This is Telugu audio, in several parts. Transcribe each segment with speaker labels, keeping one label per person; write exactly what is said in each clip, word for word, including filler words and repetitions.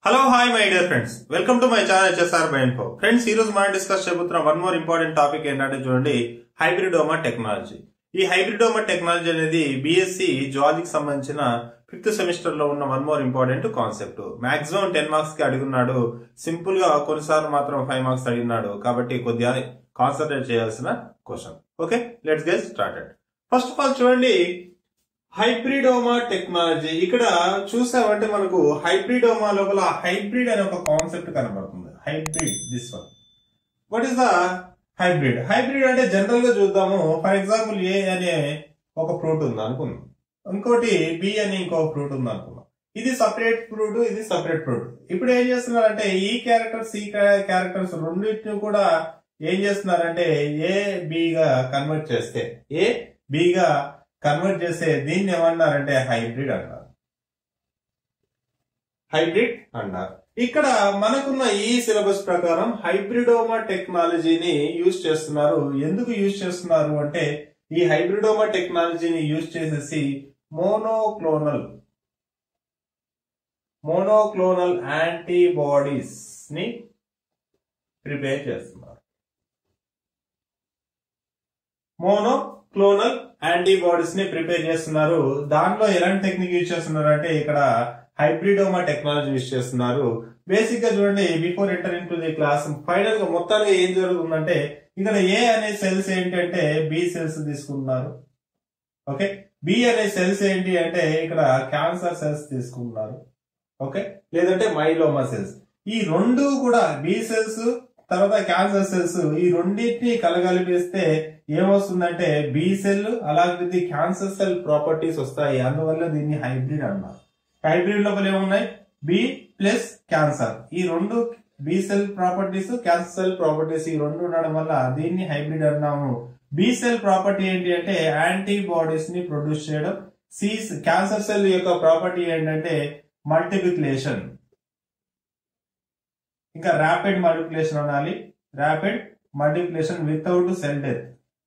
Speaker 1: Hello hi my dear friends, welcome to my channel HSR by info. Friends, ఈ రోజు మనం డిస్కస్ చేయబోతున్న వన్ మోర్ ఇంపార్టెంట్ టాపిక్ ఏంటంటే చూడండి, హైబ్రిడోమా టెక్నాలజీ. ఈ హైబ్రిడోమా టెక్నాలజీ అనేది బీఎస్సీ జువాలజీకి సంబంధించిన ఫిఫ్త్ సెమిస్టర్ లో ఉన్న one more important concept. Maximum ten marks కి అడుగున్నాడు, సింపుల్ గా కొన్నిసార్లు మాత్రం ఫైవ్ మార్క్స్ అడిగినాడు. కాబట్టి కొద్దిగా కాన్సన్ట్రేట్ చేయాల్సిన question. Okay, let's get started. First of all చూడండి, హైబ్రిడోమా టెక్నాలజీ. ఇక్కడ చూసామంటే మనకు హైబ్రిడోమా లోపల హైబ్రిడ్ అనే ఒక కాన్సెప్ట్ కనబడుతుంది. Hybrid, this one. What is the hybrid? Hybrid అంటే జనరల్ గా చూద్దాము. ఫర్ ఎగ్జాంపుల్, ఏ అనే ఒక ఫ్రూట్ ఉంది అనుకుందాం, ఇంకోటి బి అని ఇంకో ఫ్రూట్ ఉంది అనుకుందాం. ఇది సపరేట్ ఫ్రూట్, ఇది సపరేట్ ఫ్రూట్. ఇప్పుడు ఏం చేస్తున్నారంటే ఈ క్యారెక్టర్స్ ఈ క్యారెక్టర్స్ రెండింటిని కూడా ఏం చేస్తున్నారంటే ఏ బిగా కన్వర్ట్ చేస్తే ఏ బిగా కన్వర్ట్ చేస్తే దీన్ని ఏమన్నారంటే హైబ్రిడ్ అన్నారు. హైబ్రిడ్ అన్నారు. ఇక్కడ మనకున్న ఈ సిలబస్ ప్రకారం హైబ్రిడోమా టెక్నాలజీని యూజ్ చేస్తున్నారు. ఎందుకు యూజ్ చేస్తున్నారు అంటే ఈ హైబ్రిడోమా టెక్నాలజీని యూజ్ చేసేసి మోనోక్లోనల్ మోనోక్లోనల్ యాంటీబాడీస్ ని ప్రిపేర్ చేస్తున్నారు. మోనో క్లోనల్ యాంటీబాడీస్ ని ప్రిపేర్ చేస్తున్నారు. దానిలో ఎలాంటి టెక్నిక్ యూజ్ చేస్తున్నారు అంటే ఇక్కడ హైబ్రిడోమా టెక్నాలజీ యూజ్ చేస్తున్నారు. బేసిక్ గా చూడండి, before enter into the class, final గా మొత్తానికి ఏం జరుగుతుందంటే ఇక్కడ ఏ అనే సెల్స్ ఏంటంటే బి సెల్స్ తీసుకుంటున్నారు. ఓకే, బి అనే సెల్స్ ఏంటి అంటే ఇక్కడ క్యాన్సర్ సెల్స్ తీసుకుంటున్నారు. ఓకే, లేదంటే మైలోమా సెల్స్. ఈ రెండు కూడా బి సెల్స్ తర్వాత క్యాన్సర్ సెల్స్, ఈ రెండింటిని కలగలిపిస్తే ఏమొస్తుందంటే బి సెల్ అలాగే క్యాన్సర్ సెల్ ప్రాపర్టీస్ వస్తాయి. అందువల్ల దీన్ని హైబ్రిడ్ అన్నారు. హైబ్రిడ్ లోపల ఏమున్నాయి? బి ప్లస్ క్యాన్సర్, ఈ రెండు B cell properties cancer cell properties, ఈ రెండు ఉండడం వల్ల దీన్ని హైబ్రిడ్ అన్నాము. బి సెల్ ప్రాపర్టీ ఏంటి అంటే యాంటీబాడీస్ ని ప్రొడ్యూస్ చేయడం. సి క్యాన్సర్ సెల్ యొక్క ప్రాపర్టీ ఏంటంటే మల్టిప్లికేషన్, ఇంకా ర్యాపిడ్ మల్టిప్లికేషన్ అనాలి. Rapid multiplication without cell death.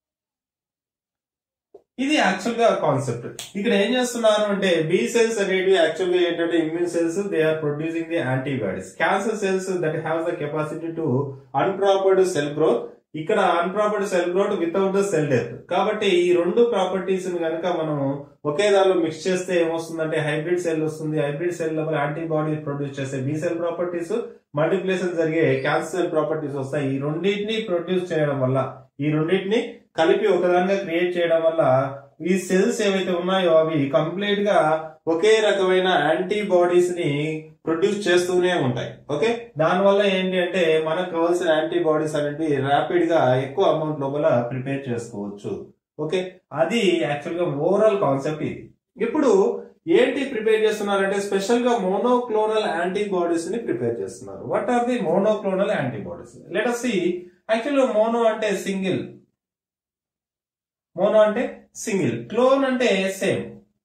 Speaker 1: ఇది యాక్చువల్ గా కాన్సెప్ట్. ఇక్కడ ఏం చేస్తున్నారు అంటే బి సెల్స్ అనేవి యాక్చువల్ గా ఏంటంటే immune cells, they are producing the antibodies. Cancer cells that have the capacity to unproper cell growth. ఇక్కడ unproper cell growth without the cell death. కాబట్టి ఈ రెండు ప్రాపర్టీస్ కనుక మనం ఒకే దానిలో మిక్స్ చేస్తే ఏమొస్తుందంటే హైబ్రిడ్ సెల్ వస్తుంది. హైబ్రిడ్ సెల్ లోపల యాంటీబాడీ ప్రొడ్యూస్ చేస్తే బి సెల్ ప్రాపర్టీస్, మల్టిప్లికేషన్ జరిగే క్యాన్సర్ సెల్ ప్రాపర్టీస్ వస్తాయి. ఈ రెండింటిని ప్రొడ్యూస్ చేయడం వల్ల, ఈ రెండింటిని కలిపి ఒకదానిగా క్రియేట్ చేయడం వల్ల ఈ సెల్స్ ఏవైతే ఉన్నాయో అవి కంప్లీట్ గా ఒకే రకమైన యాంటీబాడీస్ ని ప్రొడ్యూస్ చేస్తూనే ఉంటాయి. ఓకే, దాని వల్ల ఏంటి అంటే మనకు కావాల్సిన యాంటీబాడీస్ అనేవి ర్యాపిడ్ గా ఎక్కువ అమౌంట్ లోపల ప్రిపేర్ చేసుకోవచ్చు. ఓకే, అది యాక్చువల్ గా ఓవరాల్ కాన్సెప్ట్ ఇది. ఇప్పుడు ఏంటి ప్రిపేర్ చేస్తున్నారంటే స్పెషల్ గా మోనోక్లోనల్ యాంటీబాడీస్ ని ప్రిపేర్ చేస్తున్నారు. What are the monoclonal antibodies? Let us see. Actual గా మోనో అంటే సింగిల్, మోనో అంటే సింగిల్, క్లోన్ అంటే same.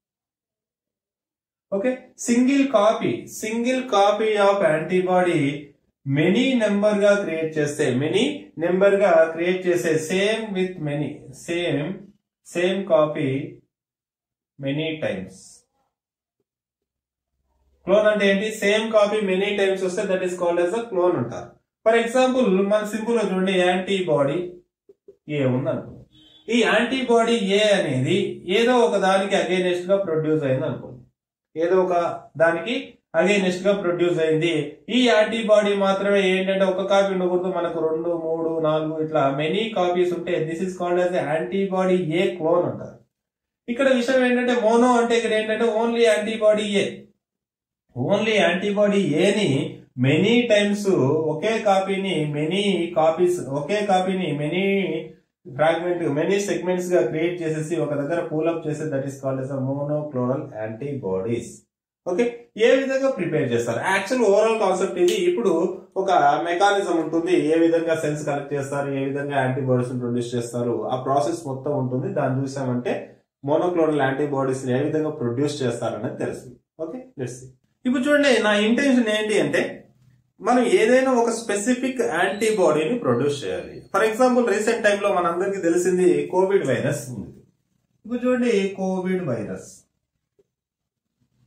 Speaker 1: Okay, single copy, single copy of antibody many number గా క్రియేట్ చేస్తే, మెనీ నెంబర్ గా క్రియేట్ చేసే same with many, same same copy many times. Clone అంటే ఏంటి? సేమ్ కాపీ మెనీ టైమ్స్ వస్తే that is called as a clone అంటారు. ఫర్ ఎగ్జాంపుల్ మన సింపుల్ గా చూడండి, యాంటీబాడీ ఏ ఉంది అనుకో. ఈ యాంటీబాడీ ఏ అనేది ఏదో ఒక దానికి అగైనెస్ట్ గా ప్రొడ్యూస్ అయింది అనుకోండి, ఏదో ఒక దానికి అగైనెస్ట్ గా ప్రొడ్యూస్ అయింది. ఈ యాంటీబాడీ మాత్రమే ఏంటంటే ఒక కాపీ ఉండకూడదు, మనకు రెండు మూడు నాలుగు ఇట్లా మెనీ కాపీస్ ఉంటే this is called as antibody A clone అంటారు. ఇక్కడ విషయం ఏంటంటే మోనో అంటే ఇక్కడ ఏంటంటే only antibody A, only antibody ఏని మెనీ టైమ్స్ ఒకే కాపీని మెనీ కాపీస్ ఒకే కాపీని మెనీ ఫ్రాగ్మెంట్ మెనీ సెగ్మెంట్స్ గా క్రియేట్ చేసేసి ఒక దగ్గర పూల్ అప్ చేసే that is called as monoclonal antibodies. Okay, ఏ విధంగా ప్రిపేర్ చేస్తారు? యాక్చువల్ ఓవరాల్ కాన్సెప్ట్ ఇది. ఇప్పుడు ఒక మెకానిజం ఉంటుంది, ఏ విధంగా సెల్స్ కలెక్ట్ చేస్తారు, ఏ విధంగా యాంటీబాడీస్ ప్రొడ్యూస్ చేస్తారు, ఆ ప్రాసెస్ మొత్తం ఉంటుంది. దాన్ని చూసామంటే మోనోక్లోనల్ యాంటీబాడీస్ ఏ విధంగా ప్రొడ్యూస్ చేస్తారనేది తెలుస్తుంది. Okay, let's see. ఇప్పుడు చూడండి, నా ఇంటెన్షన్ ఏంటి అంటే మనం ఏదైనా ఒక స్పెసిఫిక్ యాంటీబాడీని ప్రొడ్యూస్ చేయాలి. ఫర్ ఎగ్జాంపుల్ రీసెంట్ టైంలో మనందరికీ తెలిసింది కోవిడ్ వైరస్ ఉంది. ఇప్పుడు చూడండి, కోవిడ్ వైరస్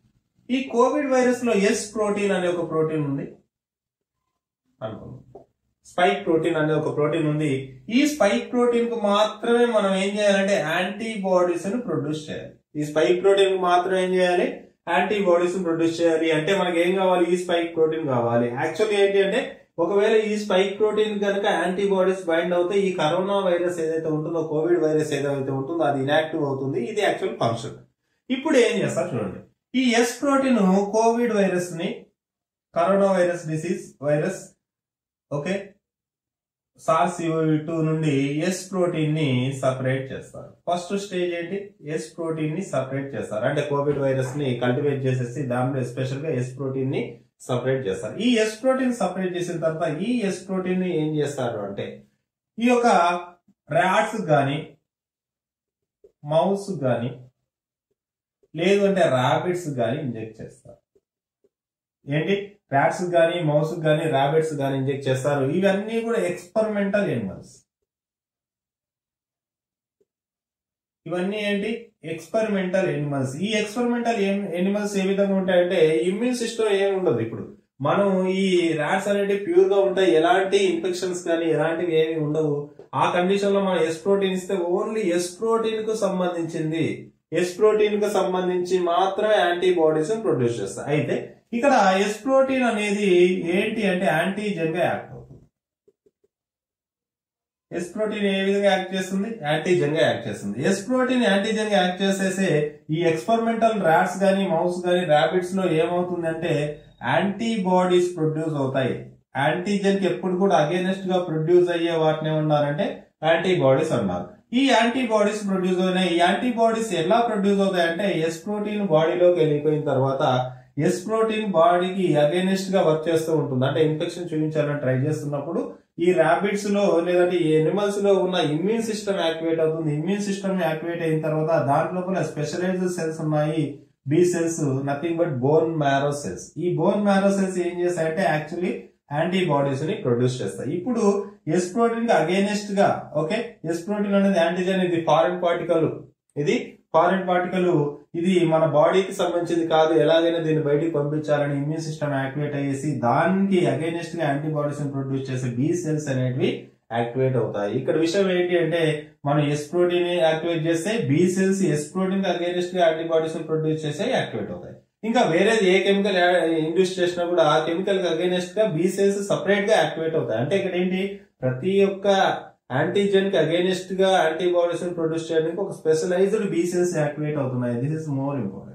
Speaker 1: ఈ కోవిడ్ వైరస్ లో ఎస్ ప్రోటీన్ అనే ఒక ప్రోటీన్ ఉంది అనుకుందాం. స్పైక్ ప్రోటీన్ అనే ఒక ప్రోటీన్ ఉంది. ఈ స్పైక్ ప్రోటీన్ కు మాత్రమే మనం ఏం చేయాలంటే యాంటీబాడీస్ ని ప్రొడ్యూస్ చేయాలి. ఈ స్పైక్ ప్రోటీన్ కు మాత్రమే ఏం చేయాలి, యాంటీబాడీస్ ని ప్రొడ్యూస్ చేయాలి. అంటే మనకి ఏం కావాలి, ఈ స్పైక్ ప్రోటీన్ కావాలి. యాక్చువల్లీ ఏంటి అంటే ఒకవేళ ఈ స్పైక్ ప్రోటీన్ కనుక యాంటీబాడీస్ బైండ్ అవుతే ఈ కరోనా వైరస్ ఏదైతే ఉంటుందో, కోవిడ్ వైరస్ ఏదైతే ఉంటుందో అది ఇనాక్టివ్ అవుతుంది. ఇది యాక్చువల్ ఫంక్షన్. ఇప్పుడు ఏం చేస్తారు చూడండి, ఈ ఎస్ ప్రోటీన్ కోవిడ్ వైరస్ ని, corona virus disease virus okay SARS two నుండి ఎస్ ప్రోటీన్ ని సపరేట్ చేస్తారు. ఫస్ట్ స్టేజ్ ఏంటి, ఎస్ ప్రోటీన్ ని సపరేట్ చేస్తారు. అంటే కోవిడ్ వైరస్ ని కల్టివేట్ చేసేసి దానిలో ఎస్పెషల్ గా ఎస్ ప్రోటీన్ ని సపరేట్ చేస్తారు. ఈ ఎస్ ప్రోటీన్ సపరేట్ చేసిన తర్వాత ఈ ఎస్ ప్రోటీన్ ని ఏం చేస్తారు అంటే ఈ యొక్క ర్యాట్స్ గాని, మౌస్ గాని, లేదు అంటే ర్యాబిట్స్ గాని ఇంజెక్ట్ చేస్తారు. ఏంటి, ర్యాట్స్ గాని, మౌస్ గాని, ర్యాబిట్స్ గాని ఇంజెక్ట్ చేస్తారు. ఇవన్నీ కూడా ఎక్స్పెరిమెంటల్ ఎనిమల్స్. ఇవన్నీ ఏంటి, ఎక్స్పెరిమెంటల్ ఎనిమల్స్. ఈ ఎక్స్పెరిమెంటల్ ఎనిమల్స్ ఏ విధంగా ఉంటాయంటే ఇమ్యూన్ సిస్టమ్ ఏమి ఉండదు. ఇప్పుడు మనం ఈ ర్యాట్స్ అనేవి ప్యూర్ గా ఉంటాయి, ఎలాంటి ఇన్ఫెక్షన్స్ కానీ ఎలాంటివి ఏమి ఉండవు. ఆ కండిషన్ లో మనం ఎస్ ప్రోటీన్ ఇస్తే ఓన్లీ ఎస్ ప్రోటీన్ కు సంబంధించింది, ఎస్ ప్రోటీన్ కు సంబంధించి మాత్రమే యాంటీబాడీస్ ప్రొడ్యూస్ చేస్తాయి. అయితే ఇక్కడ ఎస్ ప్రోటీన్ అనేది ఏంటి అంటే యాంటీజెన్ గా యాక్ట్ అవుతుంది. ఎస్ ప్రోటీన్ ఏ విధంగా యాక్ట్ చేస్తుంది, యాంటీజెన్ గా యాక్ట్ చేస్తుంది. ఎస్ ప్రోటీన్ యాంటీజెన్ గా యాక్ట్ చేసేసే ఈ ఎక్స్పెరిమెంటల్ ర్యాట్స్ గానీ, మౌస్ గానీ, ర్యాబిట్స్ లో ఏమవుతుందంటే యాంటీబాడీస్ ప్రొడ్యూస్ అవుతాయి. యాంటీజెన్ కి ఎప్పుడు కూడా అగేనెస్ట్ గా ప్రొడ్యూస్ అయ్యే వాటిని ఏమన్నారంటే యాంటీబాడీస్ అన్నారు. ఈ యాంటీబాడీస్ ప్రొడ్యూస్ అయినాయి. ఈ యాంటీబాడీస్ ఎలా ప్రొడ్యూస్ అవుతాయి అంటే ఎస్ ప్రోటీన్ బాడీలోకి వెళ్ళిపోయిన తర్వాత ఎస్ ప్రోటీన్ బాడీకి అగేనెస్ట్ గా వర్క్ చేస్తూ ఉంటుంది. అంటే ఇన్ఫెక్షన్ చూపించాలని ట్రై చేస్తున్నప్పుడు ఈ ర్యాబిట్స్ లో లేదంటే ఈ ఎనిమల్స్ లో ఉన్న ఇమ్యూన్ సిస్టమ్ యాక్టివేట్ అవుతుంది. ఇమ్యూన్ సిస్టమ్ యాక్టివేట్ అయిన తర్వాత దాంట్లో కూడా స్పెషలైజ్డ్ సెల్స్ ఉన్నాయి, B cells, nothing but bone marrow cells. ఈ బోన్ మ్యారో సెల్స్ ఏం చేస్తాయంటే యాక్చువల్లీ యాంటీబాడీస్ ని ప్రొడ్యూస్ చేస్తాయి. ఇప్పుడు ఎస్ ప్రోటీన్ కి అగేనెస్ట్ గా ఓకే ఎస్ ప్రోటీన్ అనేది యాంటీజెన్, ఇది ఫారిన్ పార్టికల్, ఇది ఫారిన్ పార్టికల్, ఇది మన బాడీకి సంబంధించింది కాదు, ఎలాగైనా దీన్ని బయటికి పంపించాలని ఇమ్యూన్ సిస్టమ్ యాక్టివేట్ అయ్యేసి దానికి అగైనెస్ట్ గా యాంటీబాడీస్ ప్రొడ్యూస్ చేసే బి సెల్స్ అనేవి యాక్టివేట్ అవుతాయి. ఇక్కడ విషయం ఏంటి అంటే మనం ఎస్ ప్రోటీన్ యాక్టివేట్ చేస్తే బి సెల్స్ ఎస్ ప్రోటీన్ కి అగైనెస్ట్ గా యాంటీబాడీస్ ప్రొడ్యూస్ చేసే యాక్టివేట్ అవుతాయి. ఇంకా వేరేది ఏ కెమికల్ ఇండ్యూస్ చేసినా కూడా ఆ కెమికల్ కి అగైనెస్ట్ గా బి సెల్స్ సపరేట్ గా యాక్టివేట్ అవుతాయి. అంటే ఇక్కడ ఏంటి, ప్రతి ఒక్క యాంటీజెన్ కి అగైనెస్ట్ గా యాంటీబాడీస్ ప్రొడ్యూస్ చేయడానికి ఒక స్పెషలైజ్డ్ బి సెల్స్ యాక్టివేట్ అవుతున్నాయి. This is more important.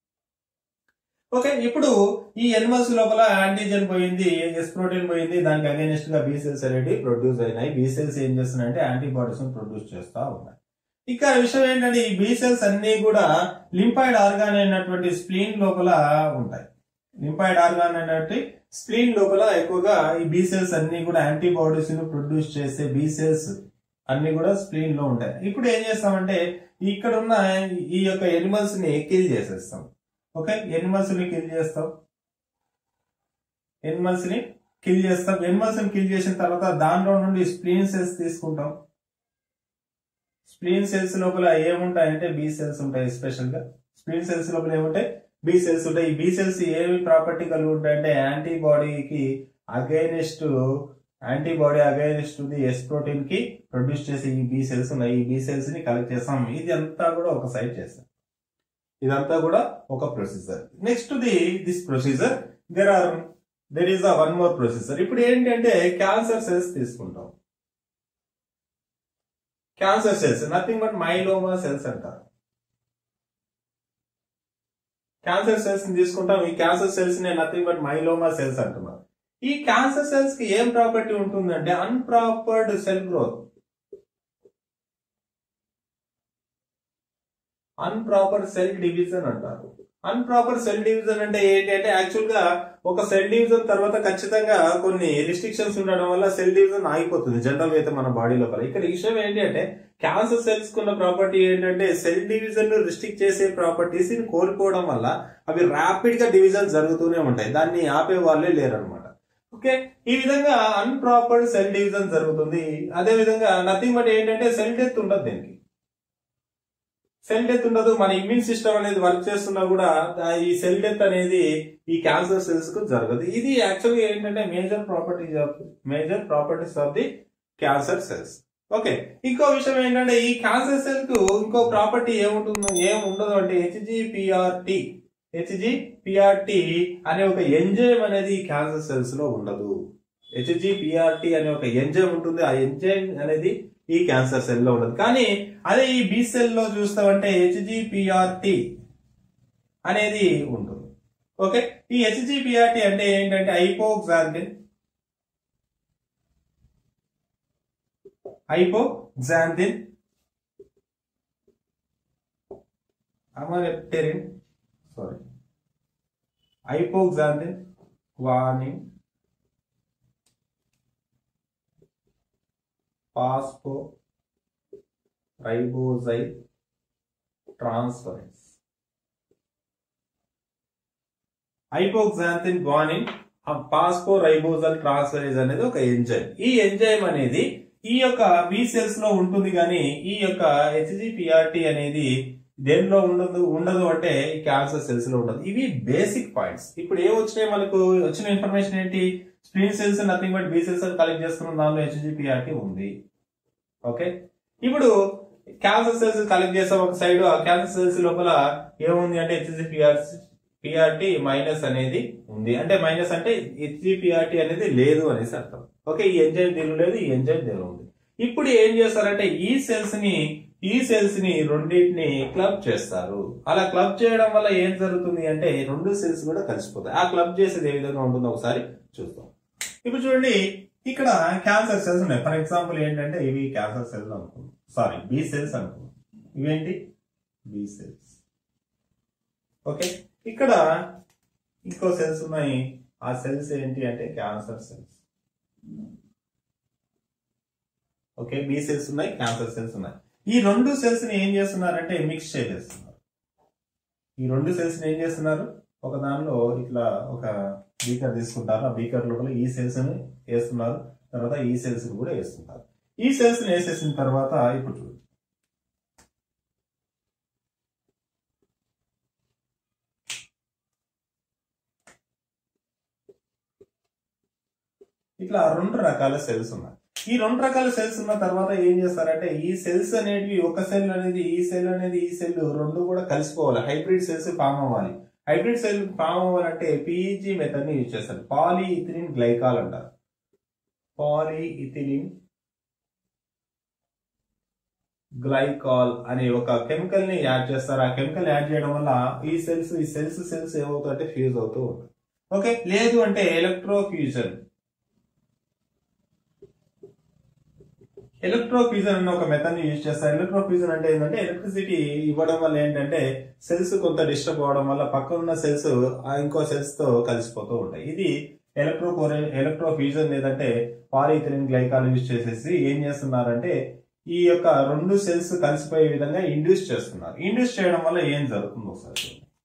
Speaker 1: Okay, ఇప్పుడు ఈ ఎనిమల్స్ లోపల యాంటీజెన్ పోయింది, ఎస్ ప్రోటీన్ పోయింది, దానికి అగైనెస్ట్ గా బి సెల్స్ అనేవి ప్రొడ్యూస్ అయినాయి. బి సెల్స్ ఏం చేస్తున్నాయంటే యాంటీబాడీస్ ప్రొడ్యూస్ చేస్తా ఉన్నాయి. ఇక విషయం ఏంటంటే ఈ బి సెల్స్ అన్ని కూడా లింఫాయిడ్ ఆర్గాన్ అయినటువంటి స్ప్లీన్ లోపల ఉంటాయి. లింఫాయిడ్ ఆర్గాన్ అనేటువంటి స్ప్లీన్ లోపల ఎక్కువగా ఈ బి సెల్స్ అన్ని కూడా యాంటీబాడీస్ ను ప్రొడ్యూస్ చేసే బి సెల్స్ అన్ని కూడా స్ప్లీన్ లో ఉంటాయి. ఇప్పుడు ఏం చేస్తామంటే ఇక్కడ ఉన్న ఈ యొక్క ఎనిమల్స్ ని కిల్ చేసేస్తాం. ఓకే, ఎనిమల్స్ ని కిల్ చేస్తాం, ఎనిమల్స్ ని కిల్ చేస్తాం. ఎనిమల్స్ ని కిల్ చేసిన తర్వాత దాంట్లో నుండి స్ప్లీన్ సెల్స్ తీసుకుంటాం. స్ప్లీన్ సెల్స్ లోపల ఏముంటాయంటే బి సెల్స్ ఉంటాయి. స్పెషల్ గా స్ప్లీన్ సెల్స్ లోపల ఏముంటాయి, బి సెల్స్ ఉంటాయి. ఈ బి సెల్స్ ఏమి ప్రాపర్టీ కలిగి ఉంటాయంటే యాంటీబాడీకి against antibody against the S protein కి ప్రొడ్యూస్ చేసే ఈ బి సెల్స్ ఉన్నాయి. ఈ బి సెల్స్ ని కలెక్ట్ చేస్తాం. ఇది అంతా కూడా ఒక సైడ్ చేస్తాం. ఇదంతా కూడా ఒక procedure. Next the this procedure there are there is a one more procedure. ఇప్పుడు ఏంటంటే క్యాన్సర్ సెల్స్ తీసుకుంటాం. Cancer cells nothing but myeloma cells అంటారు. క్యాన్సర్ సెల్స్ ని తీసుకుంటాం. ఈ క్యాన్సర్ సెల్స్ నే నథింగ్ బట్ మైలోమా సెల్స్ అంటున్నారు. ఈ క్యాన్సర్ సెల్స్ కి ఏం ప్రాపర్టీ ఉంటుందంటే unproper cell growth, unproper cell division అంటారు. అన్ప్రాపర్ సెల్ డివిజన్ అంటే ఏంటి అంటే యాక్చువల్ గా ఒక సెల్ డివిజన్ తర్వాత ఖచ్చితంగా కొన్ని రిస్ట్రిక్షన్స్ ఉండడం వల్ల సెల్ డివిజన్ ఆగిపోతుంది జనరల్ గా అయితే మన బాడీ లోపల. ఇక్కడ విషయం ఏంటి అంటే క్యాన్సర్ సెల్స్ కున్న ప్రాపర్టీ ఏంటంటే సెల్ డివిజన్ రిస్ట్రిక్ట్ చేసే ప్రాపర్టీస్ ని కోల్పోవడం వల్ల అవి ర్యాపిడ్ గా డివిజన్ జరుగుతూనే ఉంటాయి. దాన్ని ఆపే వాళ్ళే లేరనమాట. ఓకే, ఈ విధంగా అన్ప్రాపర్ సెల్ డివిజన్ జరుగుతుంది. అదే విధంగా నథింగ్ బట్ ఏంటంటే సెల్ డెత్ ఉండదు దీనికి. సెల్ డెత్ ఉండదు. మన ఇమ్యూన్ సిస్టమ్ అనేది వర్క్ చేస్తున్నా కూడా ఈ సెల్ డెత్ అనేది ఈ క్యాన్సర్ సెల్స్ కు జరగదు. ఇది యాక్చువల్గా ఏంటంటే major properties of major properties of the cancer cells. Okay, ఇంకో విషయం ఏంటంటే ఈ క్యాన్సర్ సెల్ కు ఇంకో ప్రాపర్టీ ఏముంటుందో ఏం ఉండదు అంటే హెచ్జిపిఆర్టి హెచ్జిపిఆర్టి అనే ఒక ఎంజైమ్ అనేది క్యాన్సర్ సెల్స్ లో ఉండదు. హెచ్జిపిఆర్టి అనే ఒక ఎంజైమ్ ఉంటుంది. ఆ ఎంజైమ్ అనేది ఈ క్యాన్సర్ సెల్ లో ఉండదు. కానీ అదే ఈ బి సెల్ లో చూస్తామంటే హెచ్జిపిఆర్టి అనేది ఉంటుంది. ఓకే, ఈ హెచ్జిపిఆర్టి అంటే ఏంటంటే hypoxanthine hypoxanthine aminopterin sorry hypoxanthine guanine phosphoribosyl transference. Hypoxanthine guanine phosphoribosyl transferase అనేది ఒక ఎంజైమ్. ఈ ఎంజైమ్ అనేది ఈ యొక్క బి సెల్స్ లో ఉంటుంది, కానీ ఈ యొక్క హెచ్జిపిఆర్టి అనేది దేనిలో ఉండదు ఉండదు అంటే ఈ క్యాన్సర్ సెల్స్ లో ఉండదు. ఇవి బేసిక్ పాయింట్స్. ఇప్పుడు ఏం వచ్చినాయి మనకు వచ్చిన ఇన్ఫర్మేషన్ ఏంటి? Spleen cells nothing but B cells collect చేస్తున్నాం, దానిలో హెచ్జిపిఆర్టి ఉంది. ఓకే, ఇప్పుడు క్యాన్సర్ సెల్స్ కలెక్ట్ చేసాం ఒక సైడ్. ఆ క్యాన్సర్ సెల్స్ లోపల ఏముంది అంటే హెచ్జిపిఆర్ పిఆర్టి మైనస్ అనేది ఉంది. అంటే మైనస్ అంటే హెచ్జిపిఆర్టి అనేది లేదు అనేసి అర్థం. ఓకే, ఈ ఎంజైమ్ దీనిలో లేదు, ఈ ఎంజైమ్ దీనిలో ఉంది. ఇప్పుడు ఏం చేస్తారంటే ఈ సెల్స్ ని ఈ సెల్స్ ని రెండింటిని క్లబ్ చేస్తారు. అలా క్లబ్ చేయడం వల్ల ఏం జరుగుతుంది అంటే రెండు సెల్స్ కూడా కలిసిపోతాయి. ఆ క్లబ్ చేసేది ఏ విధంగా ఉంటుందో ఒకసారి చూద్దాం. ఇప్పుడు చూడండి, ఇక్కడ క్యాన్సర్ సెల్స్ ఉన్నాయి. ఫర్ ఎగ్జాంపుల్ ఏంటంటే ఇవి క్యాన్సర్ సెల్స్ అనుకుందాం, సారీ బి సెల్స్ అనుకుందాం. ఇవేంటి? B cells. ఓకే, ఇక్కడ ఇంకో సెల్స్ ఉన్నాయి. ఆ సెల్స్ ఏంటి అంటే cancer cells. Okay, B cells ఉన్నాయి, క్యాన్సర్ సెల్స్ ఉన్నాయి. ఈ రెండు సెల్స్ ని ఏం చేస్తున్నారంటే మిక్స్ చేసేస్తున్నారు. ఈ రెండు సెల్స్ ని ఏం చేస్తున్నారు? ఒక దానిలో ఇట్లా ఒక బీకర్ తీసుకుంటారు. ఆ బీకర్ లోపల ఈ సెల్స్ ని వేస్తున్నారు, తర్వాత ఈ సెల్స్ ని కూడా వేస్తున్నారు. ఈ సెల్స్ ని వేసేసిన తర్వాత ఇప్పుడు చూడండి, ఇట్లా రెండు రకాల సెల్స్ ఉన్నాయి. ఈ రెండు రకాల సెల్స్ ఉన్న తర్వాత ఏం చేస్తారంటే ఈ సెల్స్ అనేవి ఒక సెల్ అనేది ఈ సెల్ అనేది ఈ సెల్ రెండు కూడా కలిసిపోవాలి. హైబ్రిడ్ సెల్స్ ఫామ్ అవ్వాలి. హైబ్రిడ్ సెల్ ఫామ్ అవ్వాలంటే పిఈజీ మెథడ్ ని యూజ్ చేస్తారు. పాలీఇథిలిన్ గ్లైకాల్ అంటారు. పాలీఇథిలిన్ గ్లైకాల్ అనే ఒక కెమికల్ ని యాడ్ చేస్తారు. ఆ కెమికల్ యాడ్ చేయడం వల్ల ఈ సెల్స్ ఈ సెల్స్ సెల్స్ ఏమవుతాయంటే ఫ్యూజ్ అవుతూ ఉంటాయి. ఓకే, లేదు అంటే ఎలక్ట్రోఫ్యూజన్ ఎలక్ట్రోఫ్యూజన్ అనే ఒక మెథడ్ ని యూజ్ చేస్తారు. ఎలక్ట్రోఫ్యూజన్ అంటే ఏంటంటే ఎలక్ట్రిసిటీ ఇవ్వడం వల్ల ఏంటంటే సెల్స్ కొంత డిస్టర్బ్ అవడం వల్ల పక్కన ఉన్న సెల్స్ ఇంకో సెల్స్ తో కలిసిపోతూ ఉంటాయి. ఇది ఎలక్ట్రో ఎలక్ట్రోఫ్యూజన్ లేదంటే పాలీఇథిలిన్ గ్లైకాల్ యూజ్ చేసేసి ఏం చేస్తున్నారంటే ఈ యొక్క రెండు సెల్స్ కలిసిపోయే విధంగా ఇండ్యూస్ చేస్తున్నారు. ఇండ్యూస్ చేయడం వల్ల ఏం జరుగుతుందో ఒకసారి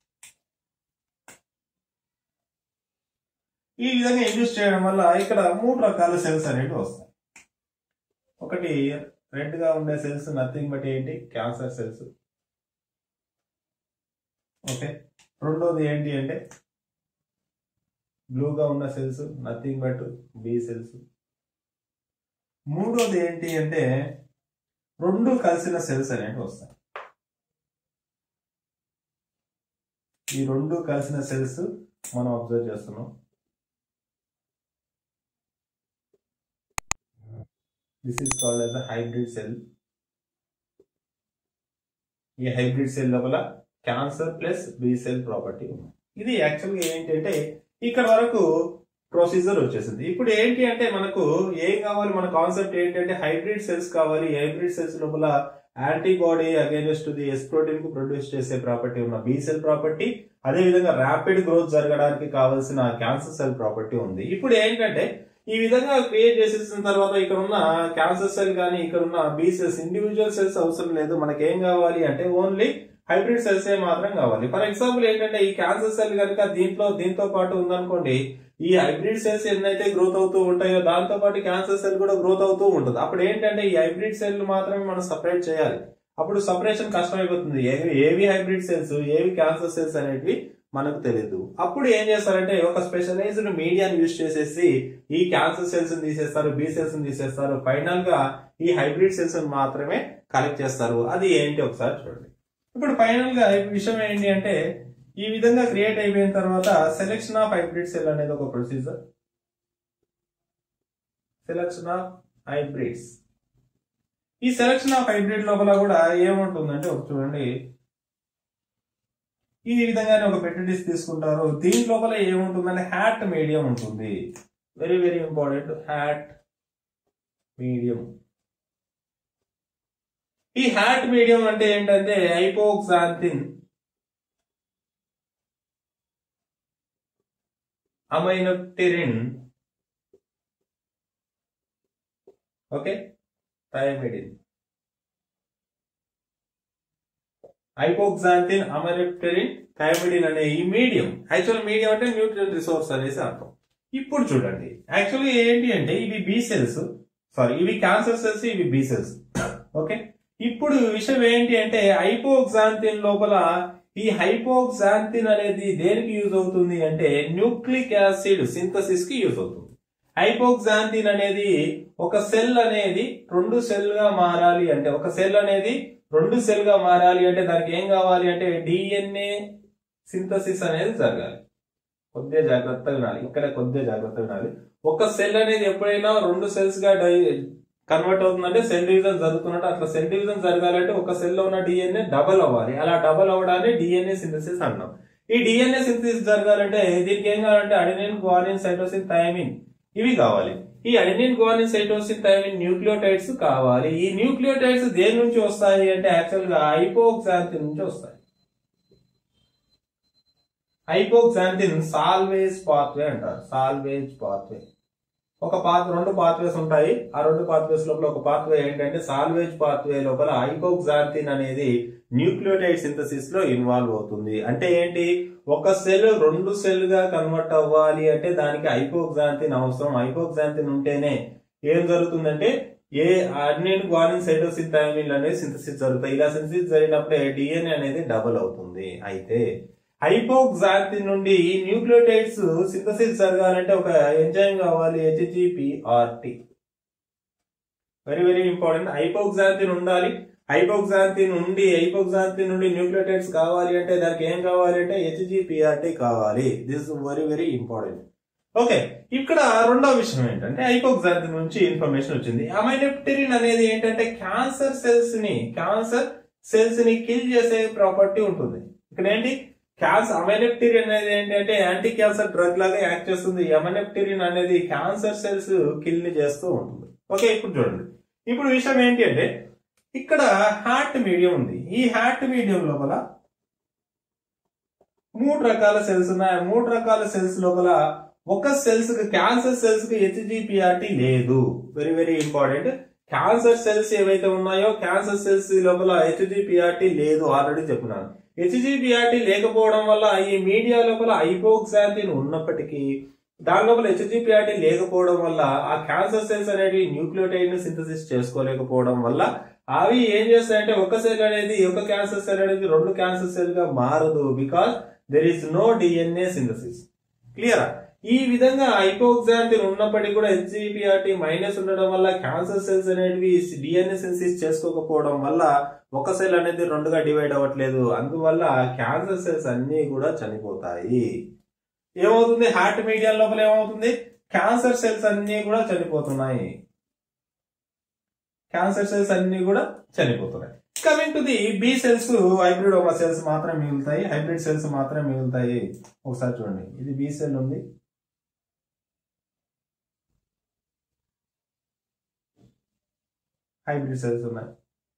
Speaker 1: ఈ విధంగా ఇండ్యూస్ చేయడం వల్ల ఇక్కడ మూడు రకాల సెల్స్ అనేవి వస్తాయి. ఒకటి రెడ్ గా ఉండే సెల్స్ నథింగ్ బట్ ఏంటి? Cancer cells. ఓకే, రెండోది ఏంటి అంటే బ్లూగా ఉన్న cells nothing but B cells. మూడోది ఏంటి అంటే రెండు కలిసిన సెల్స్ అనేవి వస్తాయి. ఈ రెండు కలిసిన సెల్స్ మనం అబ్జర్వ్ చేస్తున్నాం. This is called as a hybrid cell. ఈ హైబ్రిడ్ సెల్ లోపల cancer plus B cell property ఉంది. ఇది యాక్చువల్గా ఏంటంటే ఇక్కడ వరకు ప్రొసీజర్ వచ్చేసింది. ఇప్పుడు ఏంటి అంటే మనకు ఏం కావాలి? మన కాన్సెప్ట్ ఏంటంటే హైబ్రిడ్ సెల్స్ కావాలి. హైబ్రిడ్ సెల్స్ లోపల antibody against the S protein కు ప్రొడ్యూస్ చేసే ప్రాపర్టీ ఉన్న బి సెల్ ప్రాపర్టీ, అదే విధంగా ర్యాపిడ్ గ్రోత్ జరగడానికి కావాల్సిన క్యాన్సర్ సెల్ ప్రాపర్టీ ఉంది. ఇప్పుడు ఏంటంటే ఈ విధంగా క్రియేట్ చేసేసిన తర్వాత ఇక్కడ ఉన్న క్యాన్సర్ సెల్ కానీ ఇక్కడ ఉన్న బి సెల్స్ ఇండివిజువల్ సెల్స్ అవసరం లేదు. మనకి ఏం కావాలి అంటే ఓన్లీ హైబ్రిడ్ సెల్స్ ఏ మాత్రం కావాలి. ఫర్ ఎగ్జాంపుల్ ఏంటంటే ఈ క్యాన్సర్ సెల్ కనుక దీంట్లో దీంతో పాటు ఉందనుకోండి, ఈ హైబ్రిడ్ సెల్స్ ఎన్నైతే గ్రోత్ అవుతూ ఉంటాయో దాంతో పాటు క్యాన్సర్ సెల్ కూడా గ్రోత్ అవుతూ ఉంటుంది. అప్పుడు ఏంటంటే ఈ హైబ్రిడ్ సెల్ మాత్రమే మనం సపరేట్ చేయాలి. అప్పుడు సపరేషన్ కష్టమైపోతుంది. ఏవి హైబ్రిడ్ సెల్స్, ఏవి క్యాన్సర్ సెల్స్ అనేవి మనకు తెలియదు. అప్పుడు ఏం చేస్తారంటే ఒక స్పెషలైజ్డ్ మీడియాని యూజ్ చేసేసి ఈ క్యాన్సర్ సెల్స్ తీసేస్తారు, బి సెల్స్ తీసేస్తారు. ఫైనల్ గా ఈ హైబ్రిడ్ సెల్స్ మాత్రమే కలెక్ట్ చేస్తారు. అది ఏంటి ఒకసారి చూడండి. ఇప్పుడు ఫైనల్ గా విషయం ఏంటి అంటే ఈ విధంగా క్రియేట్ అయిపోయిన తర్వాత సెలెక్షన్ ఆఫ్ హైబ్రిడ్ సెల్ అనేది ఒక ప్రొసీజర్. Selection of hybrids. ఈ సెలెక్షన్ ఆఫ్ హైబ్రిడ్ లోపల కూడా ఏముంటుందంటే ఒక చూడండి, ఈ విధంగానే ఒక పెట్టిడిస్ తీసుకుంటారు. దీని లోపల ఏముంటుందంటే హ్యాట్ మీడియం ఉంటుంది. Very very important, HAT medium. ఈ హ్యాట్ మీడియం అంటే ఏంటంటే hypoxanthine, aminopterin, okay, thymidine. Hypoxanthine, aminopterin, thymidine అనే ఈ మీడియం, యాక్చువల్ మీడియం అంటే న్యూట్రియన్ రిసోర్స్ అనేసి అర్థం. ఇప్పుడు చూడండి, యాక్చువల్లీ ఏంటి అంటే ఇవి బి సెల్స్, సారీ ఇవి క్యాన్సర్ సెల్స్, ఇవి బి సెల్స్. ఓకే, ఇప్పుడు విషయం ఏంటి అంటే హైపోక్సాంథిన్ లోపల ఈ హైపోక్సాంథిన్ అనేది దేనికి యూజ్ అవుతుంది అంటే న్యూక్లిక్ యాసిడ్ సింథసిస్ కి యూజ్ అవుతుంది. హైపోక్సాంథిన్ అనేది ఒక సెల్ అనేది రెండు సెల్ గా మారాలి అంటే ఒక సెల్ అనేది రెండు సెల్ గా మారాలి అంటే దానికి ఏం కావాలి అంటే డిఎన్ఏ సింథసిస్ అనేది జరగాలి. కొద్దిగా జాగ్రత్తగా వినాలి, ఇక్కడ కొద్దిగా జాగ్రత్తగా వినాలి. ఒక సెల్ అనేది ఎప్పుడైనా రెండు సెల్స్ గా కన్వర్ట్ అవుతుందంటే సెల్ డివిజన్ జరుగుతున్నట్టు. అట్లా సెల్ డివిజన్ జరగాలంటే ఒక సెల్ లో ఉన్న డిఎన్ఏ డబల్ అవ్వాలి. అలా డబల్ అవ్వడాన్ని డిఎన్ఏ సింథసిస్ అన్నాం. ఈ డిఎన్ఏ సింథసిస్ జరగాలంటే దీనికి ఏం కావాలంటే అడెనిన్, గ్వానిన్, సైటోసిన్, థైమిన్ ఇవి కావాలి. ఈ adenine, guanine, cytosine, thymine nucleotides కావాలి. ఈ న్యూక్లియోటైడ్స్ దేని నుంచి వస్తాయి అంటే యాక్చువల్ గా హైపోక్సాంథిన్ నుంచి వస్తాయి. హైపోక్సాంథిన్ సాల్వేజ్ పాత్వే అంటారు. Salvage pathway. ఒక పాత్ రెండు పాత్వేస్ ఉంటాయి. ఆ రెండు పాత్వేస్ లోపల ఒక పాత్వే ఏంటంటే సాల్వేజ్ పాత్వే లోపల హైపోక్సాంథిన్ అనేది న్యూక్లియోటైడ్ సింథసిస్ లో ఇన్వాల్వ్ అవుతుంది. అంటే ఏంటి, ఒక సెల్ రెండు సెల్ గా కన్వర్ట్ అవ్వాలి అంటే దానికి హైపోక్సాంథిన్ అవసరం. హైపోక్సాంథిన్ ఉంటేనే ఏం జరుగుతుందంటే ఏ అడెనిన్, గ్వానిన్, సైటోసిన్, థైమిన్ అనేది సింథసిస్ జరుగుతాయి. ఇలా సింథసిస్ జరిగినప్పుడే డిఎన్ఏ అనేది డబుల్ అవుతుంది. అయితే హైపోక్సాంథిన్ నుండి న్యూక్లియోటైడ్స్ సింథసిస్ జరగాలంటే ఒక ఎంజైమ్ కావాలి, HGPRT. Very very important. Hypoxanthine ఉండాలి. హైపోక్సాంథిన్ ఉండి హైపోక్సాంథిన్ నుండి న్యూక్లియోటైడ్స్ కావాలి అంటే దానికి ఏం కావాలి అంటే హెచ్జిపిఆర్టి కావాలి. This very very important. Okay, ఇక్కడ రెండో విషయం ఏంటంటే హైపోక్సాంథిన్ నుంచి ఇన్ఫర్మేషన్ వచ్చింది. అమైనోప్టెరిన్ అనేది ఏంటంటే క్యాన్సర్ సెల్స్ ని క్యాన్సర్ సెల్స్ ని కిల్ చేసే ప్రాపర్టీ ఉంటుంది. ఇక్కడ ఏంటి క్యాన్సర్ అమైనోప్టెరిన్ అనేది ఏంటంటే యాంటీ క్యాన్సర్ డ్రగ్ లాగా యాక్ట్ చేస్తుంది. అమైనోప్టెరిన్ అనేది క్యాన్సర్ సెల్స్ కిల్ ని చేస్తూ ఉంటుంది. ఓకే, ఇప్పుడు చూడండి. ఇప్పుడు విషయం ఏంటి అంటే ఇక్కడ హార్ట్ మీడియం ఉంది. ఈ హార్ట్ మీడియం లోపల మూడు రకాల సెల్స్ ఉన్నాయి. మూడు రకాల సెల్స్ లోపల ఒక సెల్స్ కి క్యాన్సర్ సెల్స్ కి హెచ్జిపిఆర్టి లేదు. Very very important. Cancer cells ఏవైతే ఉన్నాయో క్యాన్సర్ సెల్స్ లోపల హెచ్జిపిఆర్టి లేదు, ఆల్రెడీ చెప్పున్నాను. హెచ్జిపిఆర్టి లేకపోవడం వల్ల ఈ మీడియా లోపల హైపోక్సాంథిన్ ఉన్నప్పటికీ దాని లోపల హెచ్జిపిఆర్టి లేకపోవడం వల్ల ఆ క్యాన్సర్ సెల్స్ అనేవి న్యూక్లియోటైడ్ ని సింథసిస్ చేసుకోలేకపోవడం వల్ల అవి ఏం చేస్తాయంటే ఒక సెల్ అనేది ఒక క్యాన్సర్ సెల్ అనేది రెండు క్యాన్సర్ సెల్ గా మారదు. Because there is no DNA synthesis. క్లియరా? ఈ విధంగా హైపోక్సాంథిన్ ఉన్నప్పటికీ కూడా హెచ్జిపిఆర్టి మైనస్ ఉండడం వల్ల క్యాన్సర్ సెల్స్ అనేవి డిఎన్ఏ సింథసిస్ చేసుకోకపోవడం వల్ల ఒక సెల్ అనేది రెండుగా డివైడ్ అవ్వట్లేదు. అందువల్ల క్యాన్సర్ సెల్స్ అన్ని కూడా చనిపోతాయి. ఏమవుతుంది, హార్ట్ మీడియా లోపల ఏమవుతుంది, క్యాన్సర్ సెల్స్ అన్ని కూడా చనిపోతున్నాయి. క్యాన్సర్ సెల్స్ అన్ని కూడా చనిపోతున్నాయి. Coming to the B cells, hybridoma cells మాత్రమే మిగులుతాయి. హైబ్రిడ్ సెల్స్ మాత్రమే మిగులుతాయి. ఒకసారి చూడండి, ఇది బి సెల్ ఉంది, హైబ్రిడ్ సెల్స్ ఉన్నాయి.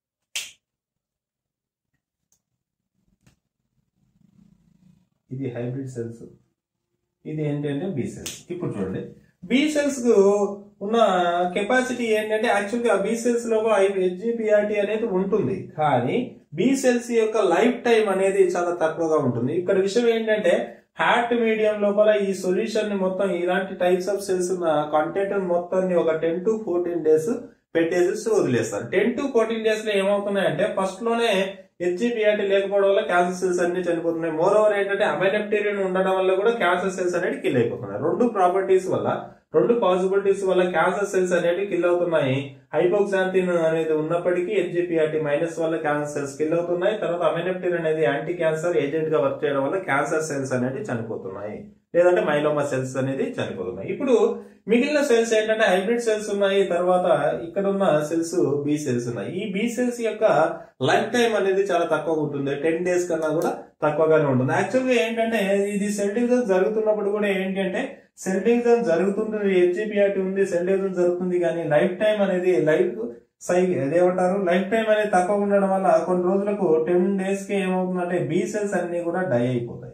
Speaker 1: ఇది హైబ్రిడ్ సెల్స్, ఇది ఏంటంటే బి సెల్స్. ఇప్పుడు చూడండి, బి సెల్స్ కు ఉన్న కెపాసిటీ ఏంటంటే యాక్చువల్గా బి సెల్స్ లో హెచ్జిపిఆర్టి అనేది ఉంటుంది, కానీ బి సెల్స్ యొక్క లైఫ్ టైం అనేది చాలా తక్కువగా ఉంటుంది. ఇక్కడ విషయం ఏంటంటే హార్ట్ మీడియం లోపల ఈ సొల్యూషన్ ని మొత్తం ఇలాంటి టైప్స్ ఆఫ్ సెల్స్ ఉన్న కంటెంట్ మొత్తాన్ని ఒక టెన్ టు ఫోర్టీన్ డేస్ పెట్టేసి వదిలేస్తారు. టెన్ టు ఫోర్టీన్ డేస్ లో ఏమవుతున్నాయంటే ఫస్ట్ లోనే హెచ్జిపిఆర్టీ లేకపోవడం వల్ల క్యాన్సర్ సెల్స్ అన్ని చనిపోతున్నాయి. మోర్ ఓవర్ ఏంటంటే అమైనెప్టేరియన్ ఉండడం వల్ల కూడా క్యాన్సర్ సెల్స్ అనేది కిల్ అయిపోతున్నాయి. రెండు ప్రాపర్టీస్ వల్ల, రెండు పాసిబిలిటీస్ వల్ల క్యాన్సర్ సెల్స్ అనేవి కిల్ అవుతున్నాయి. హైపోక్సాంతిన్ అనేది ఉన్నప్పటికీ హెచ్జిపిఆర్టీ మైనస్ వల్ల క్యాన్సర్ సెల్స్ కిల్ అవుతున్నాయి. తర్వాత అమైనెప్టేరియన్ అనేది యాంటీ క్యాన్సర్ ఏజెంట్ గా వర్క్ చేయడం వల్ల క్యాన్సర్ సెల్స్ అనేది చనిపోతున్నాయి, లేదంటే మైలోమా సెల్స్ అనేది చనిపోతున్నాయి. ఇప్పుడు మిగిలిన సెల్స్ ఏంటంటే హైబ్రిడ్ సెల్స్ ఉన్నాయి. తర్వాత ఇక్కడ ఉన్న సెల్స్ బి సెల్స్ ఉన్నాయి. ఈ బి సెల్స్ యొక్క లైఫ్ టైం అనేది చాలా తక్కువగా ఉంటుంది. టెన్ డేస్ కన్నా కూడా తక్కువగానే ఉంటుంది. యాక్చువల్గా ఏంటంటే ఇది సెల్ డివిజన్ జరుగుతున్నప్పుడు కూడా ఏంటంటే సెల్ డివిజన్ జరుగుతుంది, హెచ్జిపిఆర్టీ ఉంది, సెల్ డివిజన్ జరుగుతుంది, కానీ లైఫ్ టైం అనేది లైఫ్ సై అదేమంటారు లైఫ్ టైం అనేది తక్కువ ఉండడం వల్ల కొన్ని రోజులకు టెన్ డేస్ కి ఏమవుతుందంటే బి సెల్స్ అన్ని కూడా డై అయిపోతాయి.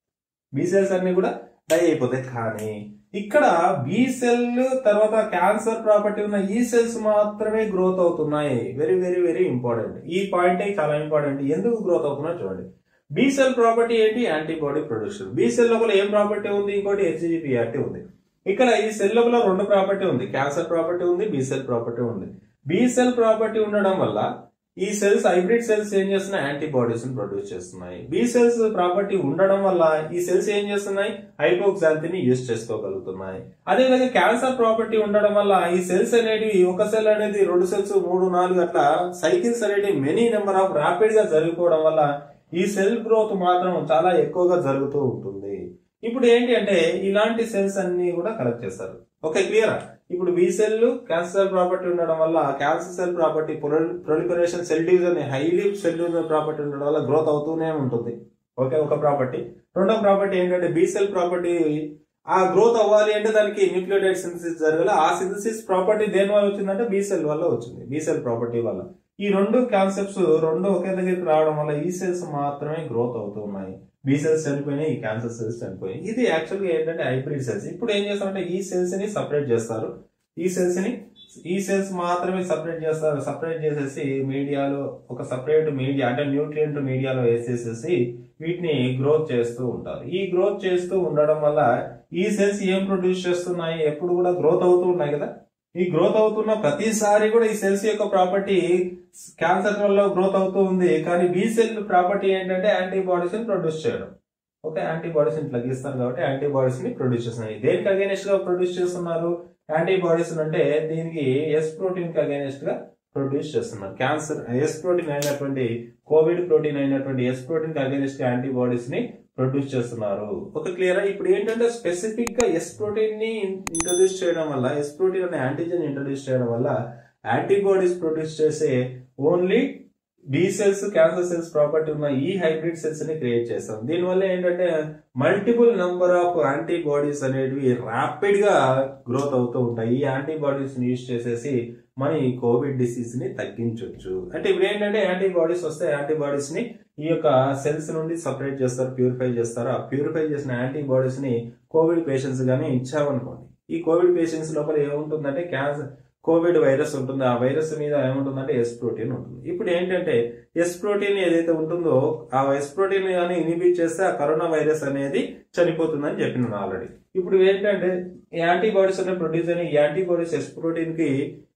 Speaker 1: బి సెల్స్ అన్ని కూడా డై అయిపోతాయి. కానీ ఇక్కడ బి సెల్ తర్వాత క్యాన్సర్ ప్రాపర్టీ ఉన్న ఈ సెల్స్ మాత్రమే గ్రోత్ అవుతున్నాయి. Very very very important. ఈ పాయింట్ చాలా ఇంపార్టెంట్. ఎందుకు గ్రోత్ అవుతున్నాయి చూడండి. బి సెల్ ప్రాపర్టీ ఏంటి? Antibody production. బి సెల్ లోపల ఏం ప్రాపర్టీ ఉంది? ఇంకోటి హెచ్జిపిఆర్టీ ఉంది. ఇక్కడ ఈ సెల్ లోపల రెండు ప్రాపర్టీ ఉంది, క్యాన్సర్ ప్రాపర్టీ ఉంది, బి సెల్ ప్రాపర్టీ ఉంది. బి సెల్ ప్రాపర్టీ ఉండడం వల్ల ఈ సెల్స్ హైబ్రిడ్ సెల్స్ ఏం చేస్తున్నాయి? యాంటీబాడీస్ ని ప్రొడ్యూస్ చేస్తున్నాయి. బి సెల్స్ ప్రాపర్టీ ఉండడం వల్ల ఈ సెల్స్ ఏం చేస్తున్నాయి? హైపోక్సాంతిన్ యూజ్ చేసుకోగలుగుతున్నాయి. అదేవిధంగా క్యాన్సర్ ప్రాపర్టీ ఉండడం వల్ల ఈ సెల్స్ అనేవి ఒక సెల్ అనేది రెండు సెల్స్ మూడు నాలుగు అట్లా సైకిల్స్ అనేవి మెనీ నెంబర్ ఆఫ్ ర్యాపిడ్ గా జరిగిపోవడం వల్ల ఈ సెల్ గ్రోత్ మాత్రం చాలా ఎక్కువగా జరుగుతూ ఉంటుంది. ఇప్పుడు ఏంటి అంటే ఇలాంటి సెల్స్ అన్ని కూడా కలెక్ట్ చేస్తారు. ఓకే, క్లియరా? ఇప్పుడు బి సెల్ క్యాన్సర్ ప్రాపర్టీ ఉండడం వల్ల cancer cell property proliferation cell division highly cell division property ఉండడం వల్ల గ్రోత్ అవుతూనే ఉంటుంది. ఓకే, ఒక ప్రాపర్టీ. రెండో ప్రాపర్టీ ఏంటంటే బి సెల్ ప్రాపర్టీ ఆ గ్రోత్ అవ్వాలి అంటే దానికి న్యూక్లియోటైడ్ సింథసిస్ జరగాలి. ఆ సింథసిస్ ప్రాపర్టీ దేని వల్ల వచ్చిందంటే బి సెల్ వల్ల వచ్చింది, బి సెల్ ప్రాపర్టీ వల్ల. ఈ రెండు కాన్సెప్ట్స్ రెండు ఒకే దగ్గరికి రావడం వల్ల ఈ సెల్స్ మాత్రమే గ్రోత్ అవుతూ ఉన్నాయి. బి సెల్స్ చనిపోయినాయి, ఈ క్యాన్సర్ సెల్స్ చనిపోయినాయి. ఇది యాక్చువల్గా ఏంటంటే హైబ్రిడ్ సెల్స్. ఇప్పుడు ఏం చేస్తారంటే ఈ సెల్స్ ని సపరేట్ చేస్తారు. ఈ సెల్స్ ని ఈ సెల్స్ మాత్రమే సపరేట్ చేస్తారు. సపరేట్ చేసేసి మీడియాలో ఒక సపరేట్ మీడియా అంటే న్యూట్రియంట్ మీడియాలో వేసేసేసి వీటిని గ్రోత్ చేస్తూ ఉంటారు. ఈ గ్రోత్ చేస్తూ ఉండడం వల్ల ఈ సెల్స్ ఏం ప్రొడ్యూస్ చేస్తున్నాయి? ఎప్పుడు కూడా గ్రోత్ అవుతూ ఉన్నాయి కదా. ఈ గ్రోత్ అవుతున్న ప్రతిసారి కూడా ఈ సెల్స్ యొక్క ప్రాపర్టీ క్యాన్సర్ వల్ల గ్రోత్ అవుతూ ఉంది. కానీ బి సెల్ ప్రాపర్టీ ఏంటంటే యాంటీబాడీస్ ని ప్రొడ్యూస్ చేయడం. ఓకే, యాంటీబాడీస్ ని తగ్గిస్తారు కాబట్టి యాంటీబాడీస్ ని ప్రొడ్యూస్ చేస్తున్నారు. దేనికి అగైనెస్ట్ గా ప్రొడ్యూస్ చేస్తున్నారు యాంటీబాడీస్ అంటే? దీనికి ఎస్ ప్రోటీన్ కి అగైనెస్ట్ గా ప్రొడ్యూస్ చేస్తున్నారు. క్యాన్సర్ ఎస్ ప్రోటీన్ అయినటువంటి కోవిడ్ ప్రోటీన్ అయినటువంటి ఎస్ ప్రోటీన్ కి అగైనెస్ట్ గా యాంటీబాడీస్ ని ప్రొడ్యూస్ చేస్తున్నారు. ఒక క్లియరా? ఇప్పుడు ఏంటంటే స్పెసిఫిక్ గా ఎస్ ప్రోటీన్ ని ఇంట్రొడ్యూస్ చేయడం వల్ల, ఎస్ ప్రోటీన్ అనే యాంటీజెన్ ఇంట్రొడ్యూస్ చేయడం వల్ల యాంటీబాడీస్ ప్రొడ్యూస్ చేసే only B cells cancer cells property ఉన్న ఈ హైబ్రిడ్ సెల్స్ ని క్రియేట్ చేస్తాం. దీనివల్ల ఏంటంటే మల్టిపుల్ నంబర్ ఆఫ్ యాంటీబాడీస్ అనేవి ర్యాపిడ్ గా గ్రోత్ అవుతూ ఉంటాయి. ఈ యాంటీబాడీస్ ని యూజ్ చేసేసి మన ఈ కోవిడ్ డిసీజ్ ని తగ్గించవచ్చు. అంటే ఇప్పుడు ఏంటంటే యాంటీబాడీస్ వస్తే యాంటీబాడీస్ ని ఈ యొక్క సెల్స్ నుండి సపరేట్ చేస్తారు, ప్యూరిఫై చేస్తారు. ఆ ప్యూరిఫై చేసిన యాంటీబాడీస్ ని కోవిడ్ పేషెంట్స్ గానీ ఇచ్చామనుకోండి, ఈ కోవిడ్ పేషెంట్స్ లోపల ఏముంటుందంటే క్యాన్సర్ కోవిడ్ వైరస్ ఉంటుంది. ఆ వైరస్ మీద ఏముంటుందంటే ఎస్ ప్రోటీన్ ఉంటుంది. ఇప్పుడు ఏంటంటే ఎస్ ప్రోటీన్ ఏదైతే ఉంటుందో ఆ ఎస్ ప్రోటీన్ కానీ ఇనిబిట్ చేస్తే ఆ కరోనా వైరస్ అనేది చనిపోతుందని చెప్పినాను ఆల్రెడీ. ఇప్పుడు ఏంటంటే యాంటీబాడీస్ అనేవి ప్రొడ్యూస్ అయిన ఈ యాంటీబాడీస్ ఎస్ ప్రోటీన్ కి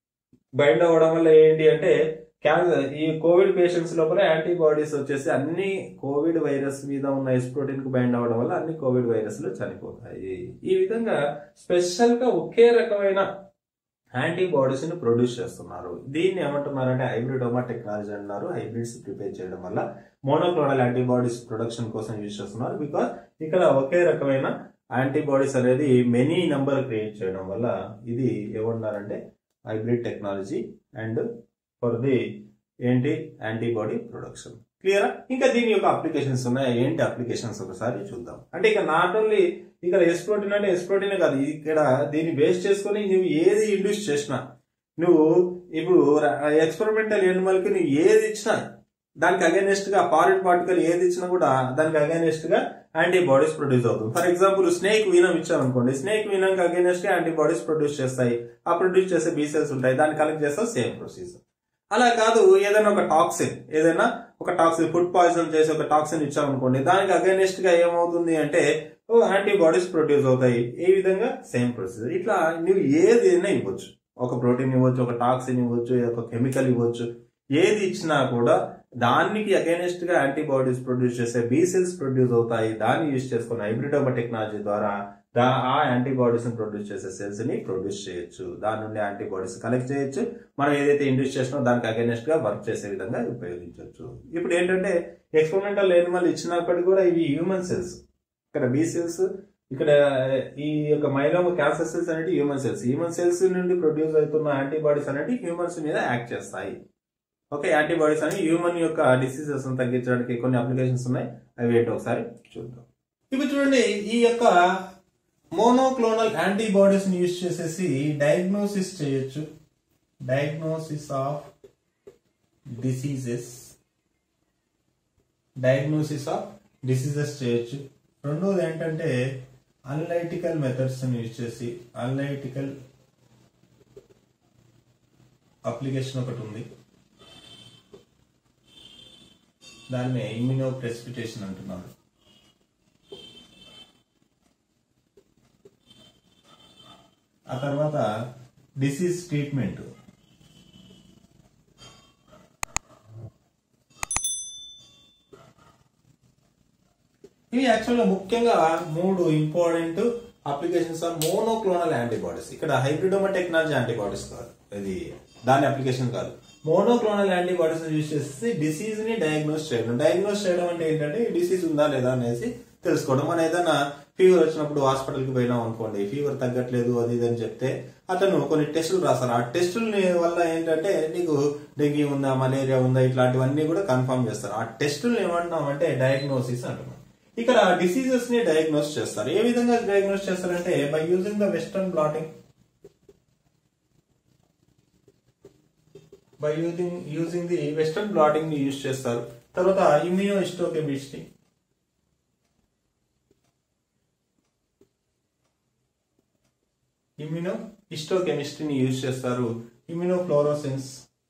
Speaker 1: బైండ్ అవ్వడం వల్ల ఏంటి అంటే క్యాన్సర్ ఈ కోవిడ్ పేషెంట్స్ లోపల యాంటీబాడీస్ వచ్చేసి అన్ని కోవిడ్ వైరస్ మీద ఉన్న ఎస్ ప్రోటీన్ కు బైండ్ అవ్వడం వల్ల అన్ని కోవిడ్ వైరస్లు చనిపోతాయి. ఈ విధంగా స్పెషల్ గా ఒకే రకమైన యాంటీబాడీస్ ని ప్రొడ్యూస్ చేస్తున్నారు. దీన్ని ఏమంటున్నారంటే హైబ్రిడోమా టెక్నాలజీ అన్నారు. హైబ్రిడ్స్ ప్రిపేర్ చేయడం వల్ల మోనోక్లోనల్ యాంటీబాడీస్ ప్రొడక్షన్ కోసం యూజ్ చేస్తున్నారు. బికాస్ ఇక్కడ ఒకే రకమైన యాంటీబాడీస్ అనేది మెనీ నెంబర్ క్రియేట్ చేయడం వల్ల ఇది ఏమన్నారంటే hybrid technology and for the ఏంటి యాంటీబాడీ ప్రొడక్షన్. క్లియరా? ఇంకా దీని యొక్క అప్లికేషన్స్ ఉన్నాయి. ఏంటి అప్లికేషన్స్ ఒకసారి చూద్దాం. అంటే ఇక నాట్ ఓన్లీ ఇక్కడ ఎస్ ప్రోటీన్ అంటే ఎస్ ప్రోటీన్ కాదు, ఇక్కడ దీన్ని బేస్ చేసుకుని నువ్వు ఏది ఇండ్యూస్ చేసినా, నువ్వు ఇప్పుడు ఎక్స్పెరిమెంటల్ ఎనిమల్ కి నువ్వు ఏది ఇచ్చినా దానికి అగైనెస్ట్ గా ఫారిన్ పార్టికల్ ఏది ఇచ్చినా కూడా దానికి అగైనెస్ట్ గా యాంటీబాడీస్ ప్రొడ్యూస్ అవుతుంది. ఫర్ ఎగ్జాంపుల్ స్నేక్ వీనం ఇచ్చామనుకోండి, స్నేక్ వీనం కి అగైనెస్ట్ గా యాంటీబాడీస్ ప్రొడ్యూస్ చేస్తాయి. ఆ ప్రొడ్యూస్ చేసే బీ సెల్స్ ఉంటాయి, దాన్ని కలెక్ట్ చేస్తే సేమ్ ప్రొసీజర్. అలా కాదు, ఏదైనా ఒక టాక్సిన్ ఏదైనా ఒక టాక్సిన్ ఫుడ్ పాయిజన్ చేసి ఒక టాక్సిన్ ఇచ్చామనుకోండి, దానికి అగైనెస్ట్ గా ఏమవుతుంది అంటే యాంటీబాడీస్ ప్రొడ్యూస్ అవుతాయి. ఈ విధంగా సేమ్ ప్రొసీజర్. ఇట్లా నువ్వు ఏదైనా ఇవ్వచ్చు. ఒక ప్రోటీన్ ఇవ్వచ్చు, ఒక టాక్సిన్ ఇవ్వచ్చు, ఒక కెమికల్ ఇవ్వచ్చు. ఏది ఇచ్చినా కూడా దానికి అగైనెస్ట్ గా యాంటీబాడీస్ ప్రొడ్యూస్ చేసే బి సెల్స్ ప్రొడ్యూస్ అవుతాయి. దాన్ని యూజ్ చేసుకుని హైబ్రిడోమా టెక్నాలజీ ద్వారా ఆ యాంటీబాడీస్ ని ప్రొడ్యూస్ చేసే సెల్స్ ని ప్రొడ్యూస్ చేయొచ్చు. దాని నుండి యాంటీబాడీస్ కలెక్ట్ చేయొచ్చు. మనం ఏదైతే ఇండ్యూస్ చేసినో దానికి అగైనెస్ట్ గా వర్క్ చేసే విధంగా ఉపయోగించవచ్చు. ఇప్పుడు ఏంటంటే ఎక్స్పెరిమెంటల్ ఎనిమల్ ఇచ్చినప్పటికీ కూడా ఇవి హ్యూమన్ సెల్స్. ఇక్కడ బి సెల్స్, ఇక్కడ ఈ యొక్క మైలోమా క్యాన్సర్ సెల్స్ అనేవి హ్యూమన్ సెల్స్. హ్యూమన్ సెల్స్ నుండి ప్రొడ్యూస్ అవుతున్న యాంటీబాడీస్ అనేవి హ్యూమన్స్ మీద యాక్ట్ చేస్తాయి. ఓకే, యాంటీబాడీస్ అని హ్యూమన్ యొక్క డిసీజెస్ తగ్గించడానికి కొన్ని అప్లికేషన్స్ ఉన్నాయి. అవి ఏంటో ఒకసారి చూద్దాం. ఇప్పుడు చూడండి, ఈ యొక్క మోనోక్లోనల్ యాంటీబాడీస్ ని యూజ్ చేసేసి డయాగ్నోసిస్ చేయొచ్చు. Diagnosis of diseases diagnosis of diseases చేయొచ్చు. రెండోది ఏంటంటే అనలైటికల్ మెథడ్స్ ని యూజ్ చేసి, అనలైటికల్ అప్లికేషన్ ఒకటి ఉంది, దాన్ని ఇమ్యూనో ప్రెసిపిటేషన్ అంటున్నారు. ఆ తర్వాత డిసీజ్ ట్రీట్మెంట్. ఇవి యాక్చువల్గా ముఖ్యంగా మూడు important applications of monoclonal antibodies. ఇక్కడ హైబ్రిడోమా టెక్నాలజీ యాంటీబాడీస్ కాదు, ఇది దాని అప్లికేషన్ కాదు. మోనోక్లోనల్ యాంటీబాడీస్ యూజ్ చేసి డిసీజ్ ని డయాగ్నోస్ చేయడం. డయాగ్నోస్ చేయడం అంటే ఏంటంటే ఈ డిసీజ్ ఉందా లేదా అనేసి తెలుసుకోవడం. మనం ఏదైనా ఫీవర్ వచ్చినప్పుడు హాస్పిటల్కి పోయినాం అనుకోండి, ఫీవర్ తగ్గట్లేదు అది ఇది అని చెప్తే అతను కొన్ని టెస్టులు రాస్తారు. ఆ టెస్టుల వల్ల ఏంటంటే నీకు డెంగ్యూ ఉందా, మలేరియా ఉందా, ఇట్లాంటివన్నీ కూడా కన్ఫర్మ్ చేస్తారు. ఆ టెస్టులు ఏమంటున్నాం అంటే డయాగ్నోసిస్ అంటున్నాం. ఇక్కడ డిసీజెస్ ని డయాగ్నోస్ చేస్తారు. ఏ విధంగా డయాగ్నోస్ చేస్తారంటే by using the western blotting. By using using the western blotting ని యూజ్ చేస్తారు. తర్వాత ఇమ్యూనో హిస్టోకెమిస్ట్రీ, ఇమ్యూనో హిస్టోకెమిస్ట్రీని యూజ్ చేస్తారు. Immunofluorescence,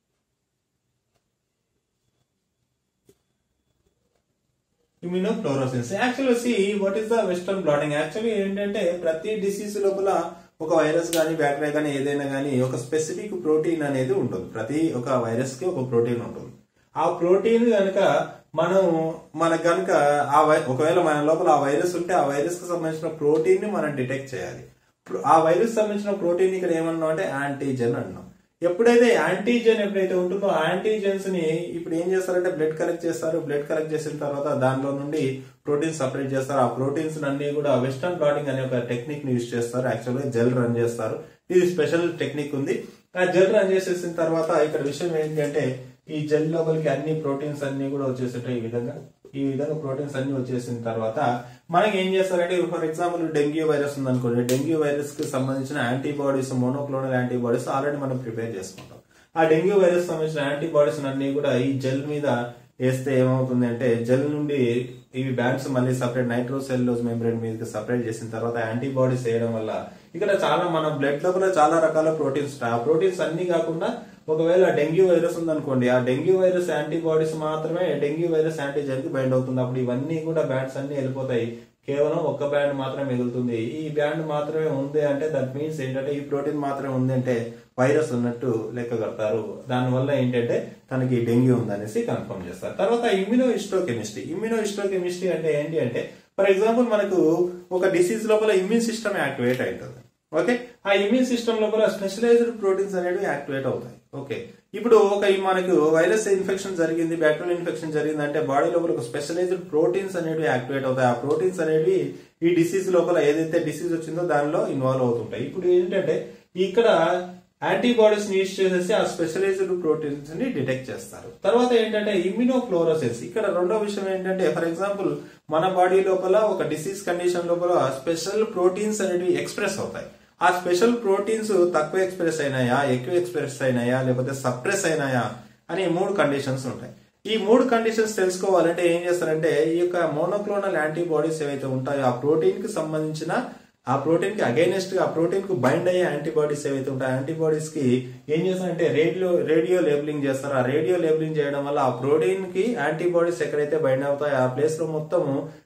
Speaker 1: immunofluorescence. Actually see what is the western blotting. Actually ఏంటంటే ప్రతి డిసీజ్ లోపల ఒక వైరస్ కానీ బ్యాక్టీరియా కానీ ఏదైనా కానీ ఒక స్పెసిఫిక్ ప్రోటీన్ అనేది ఉంటుంది. ప్రతి ఒక వైరస్ కి ఒక ప్రోటీన్ ఉంటుంది. ఆ ప్రోటీన్ కనుక మనం మనకు కనుక ఆ ఒకవేళ మన లోపల ఆ వైరస్ ఉంటే ఆ వైరస్ కి సంబంధించిన ప్రోటీన్ ని మనం డిటెక్ట్ చేయాలి. ఆ వైరస్ సంబంధించిన ప్రోటీన్ ఇక్కడ ఏమన్నాం అంటే యాంటీజెన్ అన్నాం. ఎప్పుడైతే యాంటీజెన్ ఎప్పుడైతే ఉంటుందో ఆ యాంటీజెన్స్ ని ఇప్పుడు ఏం చేస్తారంటే బ్లడ్ కలెక్ట్ చేస్తారు. బ్లడ్ కలెక్ట్ చేసిన తర్వాత దానిలో నుండి ప్రోటీన్స్ సపరేట్ చేస్తారు. ఆ ప్రోటీన్స్ అన్ని కూడా వెస్టర్న్ బ్లాటింగ్ అనే ఒక టెక్నిక్ ని యూజ్ చేస్తారు. యాక్చువల్గా జెల్ రన్ చేస్తారు. ఇది స్పెషల్ టెక్నిక్ ఉంది. ఆ జెల్ రన్ చేసేసిన తర్వాత ఇక్కడ విషయం ఏంటంటే ఈ జెల్ లోపలికి అన్ని ప్రోటీన్స్ అన్ని కూడా వచ్చేసేటాయి. ఈ విధంగా ఈ విధంగా ప్రోటీన్స్ అన్ని వచ్చేసిన తర్వాత మనకి ఏం చేస్తారంటే ఫర్ ఎగ్జాంపుల్ డెంగ్యూ వైరస్ ఉంది అనుకోండి. డెంగ్యూ వైరస్ కి సంబంధించిన యాంటీబాడీస్, మోనోక్లోనల్ యాంటీబాడీస్ ఆల్రెడీ మనం ప్రిపేర్ చేసుకుంటాం. ఆ డెంగ్యూ వైరస్ సంబంధించిన యాంటీబాడీస్ అన్ని కూడా ఈ జెల్ మీద వేస్తే ఏమవుతుంది అంటే జెల్ నుండి ఇవి బ్యాండ్స్ మళ్ళీ సపరేట్ నైట్రోసెల్యులోజ్ మెంబ్రేన్ మీదకి సపరేట్ చేసిన తర్వాత యాంటీబాడీస్ వేయడం వల్ల ఇక్కడ చాలా మన బ్లడ్ లోపల చాలా రకాల ప్రోటీన్స్ ఉంటాయి. ఆ ప్రోటీన్స్ అన్ని కాకుండా ఒకవేళ డెంగ్యూ వైరస్ ఉందనుకోండి, ఆ డెంగ్యూ వైరస్ యాంటీబాడీస్ మాత్రమే డెంగ్యూ వైరస్ యాంటీజెన్ కి బైండ్ అవుతుంది. అప్పుడు ఇవన్నీ కూడా బ్యాండ్స్ అన్ని వెళ్ళిపోతాయి. కేవలం ఒక్క బ్యాండ్ మాత్రమే మిగులుతుంది. ఈ బ్యాండ్ మాత్రమే ఉంది అంటే దట్ మీన్స్ ఏంటంటే ఈ ప్రోటీన్ మాత్రమే ఉంది అంటే వైరస్ ఉన్నట్టు లెక్క కడతారు. దానివల్ల ఏంటంటే తనకి డెంగ్యూ ఉందనేసి కన్ఫర్మ్ చేస్తారు. తర్వాత ఇమ్యూనో హిస్టోకెమిస్ట్రీ. ఇమ్యూనో హిస్టోకెమిస్ట్రీ అంటే ఏంటి అంటే ఫర్ ఎగ్జాంపుల్ మనకు ఒక డిసీజ్ లోపల ఇమ్యూన్ సిస్టమ్ యాక్టివేట్ అవుతుంది. ఓకే, ఆ ఇమ్యూన్ సిస్టమ్ లోపల స్పెషలైజ్డ్ ప్రోటీన్స్ అనేవి యాక్టివేట్ అవుతాయి. ఓకే, ఇప్పుడు ఒక మనకు వైరస్ ఇన్ఫెక్షన్ జరిగింది, బ్యాక్టీరియల్ ఇన్ఫెక్షన్ జరిగింది అంటే బాడీ లోపల ఒక స్పెషలైజ్డ్ ప్రోటీన్స్ అనేవి యాక్టివేట్ అవుతాయి. ఆ ప్రోటీన్స్ అనేవి ఈ డిసీజ్ లోపల ఏదైతే డిసీజ్ వచ్చిందో దానిలో ఇన్వాల్వ్ అవుతుంటాయి. ఇప్పుడు ఏంటంటే ఇక్కడ యాంటీబాడీస్ ని యూజ్ చేసేసి ఆ స్పెషలైజ్డ్ ప్రోటీన్స్ ని డిటెక్ట్ చేస్తారు. తర్వాత ఏంటంటే ఇమ్యూనో ఫ్లోరోసెన్స్. ఇక్కడ రెండో విషయం ఏంటంటే ఫర్ ఎగ్జాంపుల్ మన బాడీ లోపల ఒక డిసీజ్ కండిషన్ లోపల స్పెషల్ ప్రోటీన్స్ అనేవి ఎక్స్ప్రెస్ అవుతాయి. ఆ స్పెషల్ ప్రోటీన్స్ తక్కువ ఎక్స్ప్రెస్ అయినాయా, ఎక్కువ ఎక్స్ప్రెస్ అయినాయా, లేకపోతే సప్రెస్ అయినాయా అని మూడు కండిషన్స్ ఉంటాయి. ఈ మూడు కండిషన్స్ తెలుసుకోవాలంటే ఏం చేస్తారంటే ఈ యొక్క మోనోక్లోనల్ యాంటీబాడీస్ ఏవైతే ఉంటాయో ఆ ప్రోటీన్ కి సంబంధించిన ఆ ప్రోటీన్ కి అగైనెస్ట్ గా ఆ ప్రోటీన్ కు బైండ్ అయ్యే యాంటీబాడీస్ ఏవైతే ఉంటాయో యాంటీబాడీస్ కి ఏం చేస్తారంటే రేడియో రేడియో లేబులింగ్ చేస్తారు. ఆ రేడియో లేబులింగ్ చేయడం వల్ల ఆ ప్రోటీన్ కి యాంటీబాడీస్ ఎక్కడైతే బైండ్ అవుతాయో ఆ ప్లేస్ లో మొత్తం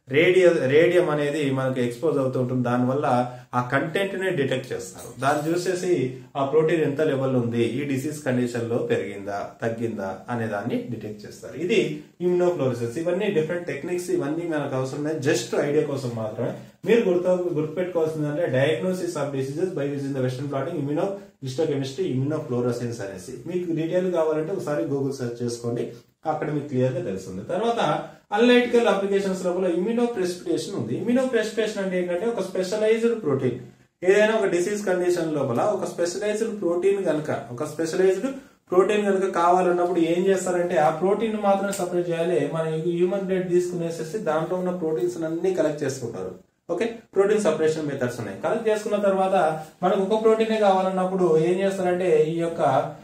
Speaker 1: రేడియో రేడియం అనేది మనకి ఎక్స్పోజ్ అవుతూ ఉంటుంది. దానివల్ల ఆ కంటెంట్ ని డిటెక్ట్ చేస్తారు. దాన్ని చూసేసి ఆ ప్రోటీన్ ఎంత లెవెల్ ఉంది, ఈ డిసీజ్ కండిషన్ లో పెరిగిందా తగ్గిందా అనే దాన్ని డిటెక్ట్ చేస్తారు. ఇది ఇమ్యునోఫ్లోరెసెన్స్. ఇవన్నీ డిఫరెంట్ టెక్నిక్స్, ఇవన్నీ మనకు అవసరం లేదు, జస్ట్ ఐడియా కోసం మాత్రమే. మీరు గుర్తు గుర్తుపెట్టుకోవాల్సింది అంటే diagnosis of diseases by using the western blotting, immunohistochemistry, immunofluorescence అనేసి. మీకు డీటెయిల్ కావాలంటే ఒకసారి గూగుల్ సెర్చ్ చేసుకోండి, అక్కడ మీకు క్లియర్ గా తెలుస్తుంది. తర్వాత అనలైటికల్ అప్లికేషన్స్ లోపల ఇమ్యూనో ప్రెసిపిటేషన్ ఉంది. ఇమ్యూనో ప్రెసిపిటేషన్ అంటే ఏంటంటే ఒక స్పెషలైజ్డ్ ప్రోటీన్, ఏదైనా ఒక డిసీజ్ కండిషన్ లోపల ఒక స్పెషలైజ్డ్ ప్రోటీన్ కనుక ఒక స్పెషలైజ్డ్ ప్రోటీన్ కనుక కావాలన్నప్పుడు ఏం చేస్తారంటే ఆ ప్రోటీన్ మాత్రమే సపరేట్ చేయాలి. మన హ్యూమన్ బ్లడ్ తీసుకునేసేసి దాంట్లో ఉన్న ప్రోటీన్స్ అన్ని కలెక్ట్ చేసుకుంటారు. ఓకే, ప్రోటీన్ సపరేషన్ మెథడ్స్ ఉన్నాయి. కలెక్ట్ చేసుకున్న తర్వాత మనకు ఒక ప్రోటీనే కావాలన్నప్పుడు ఏం చేస్తారంటే ఈ యొక్క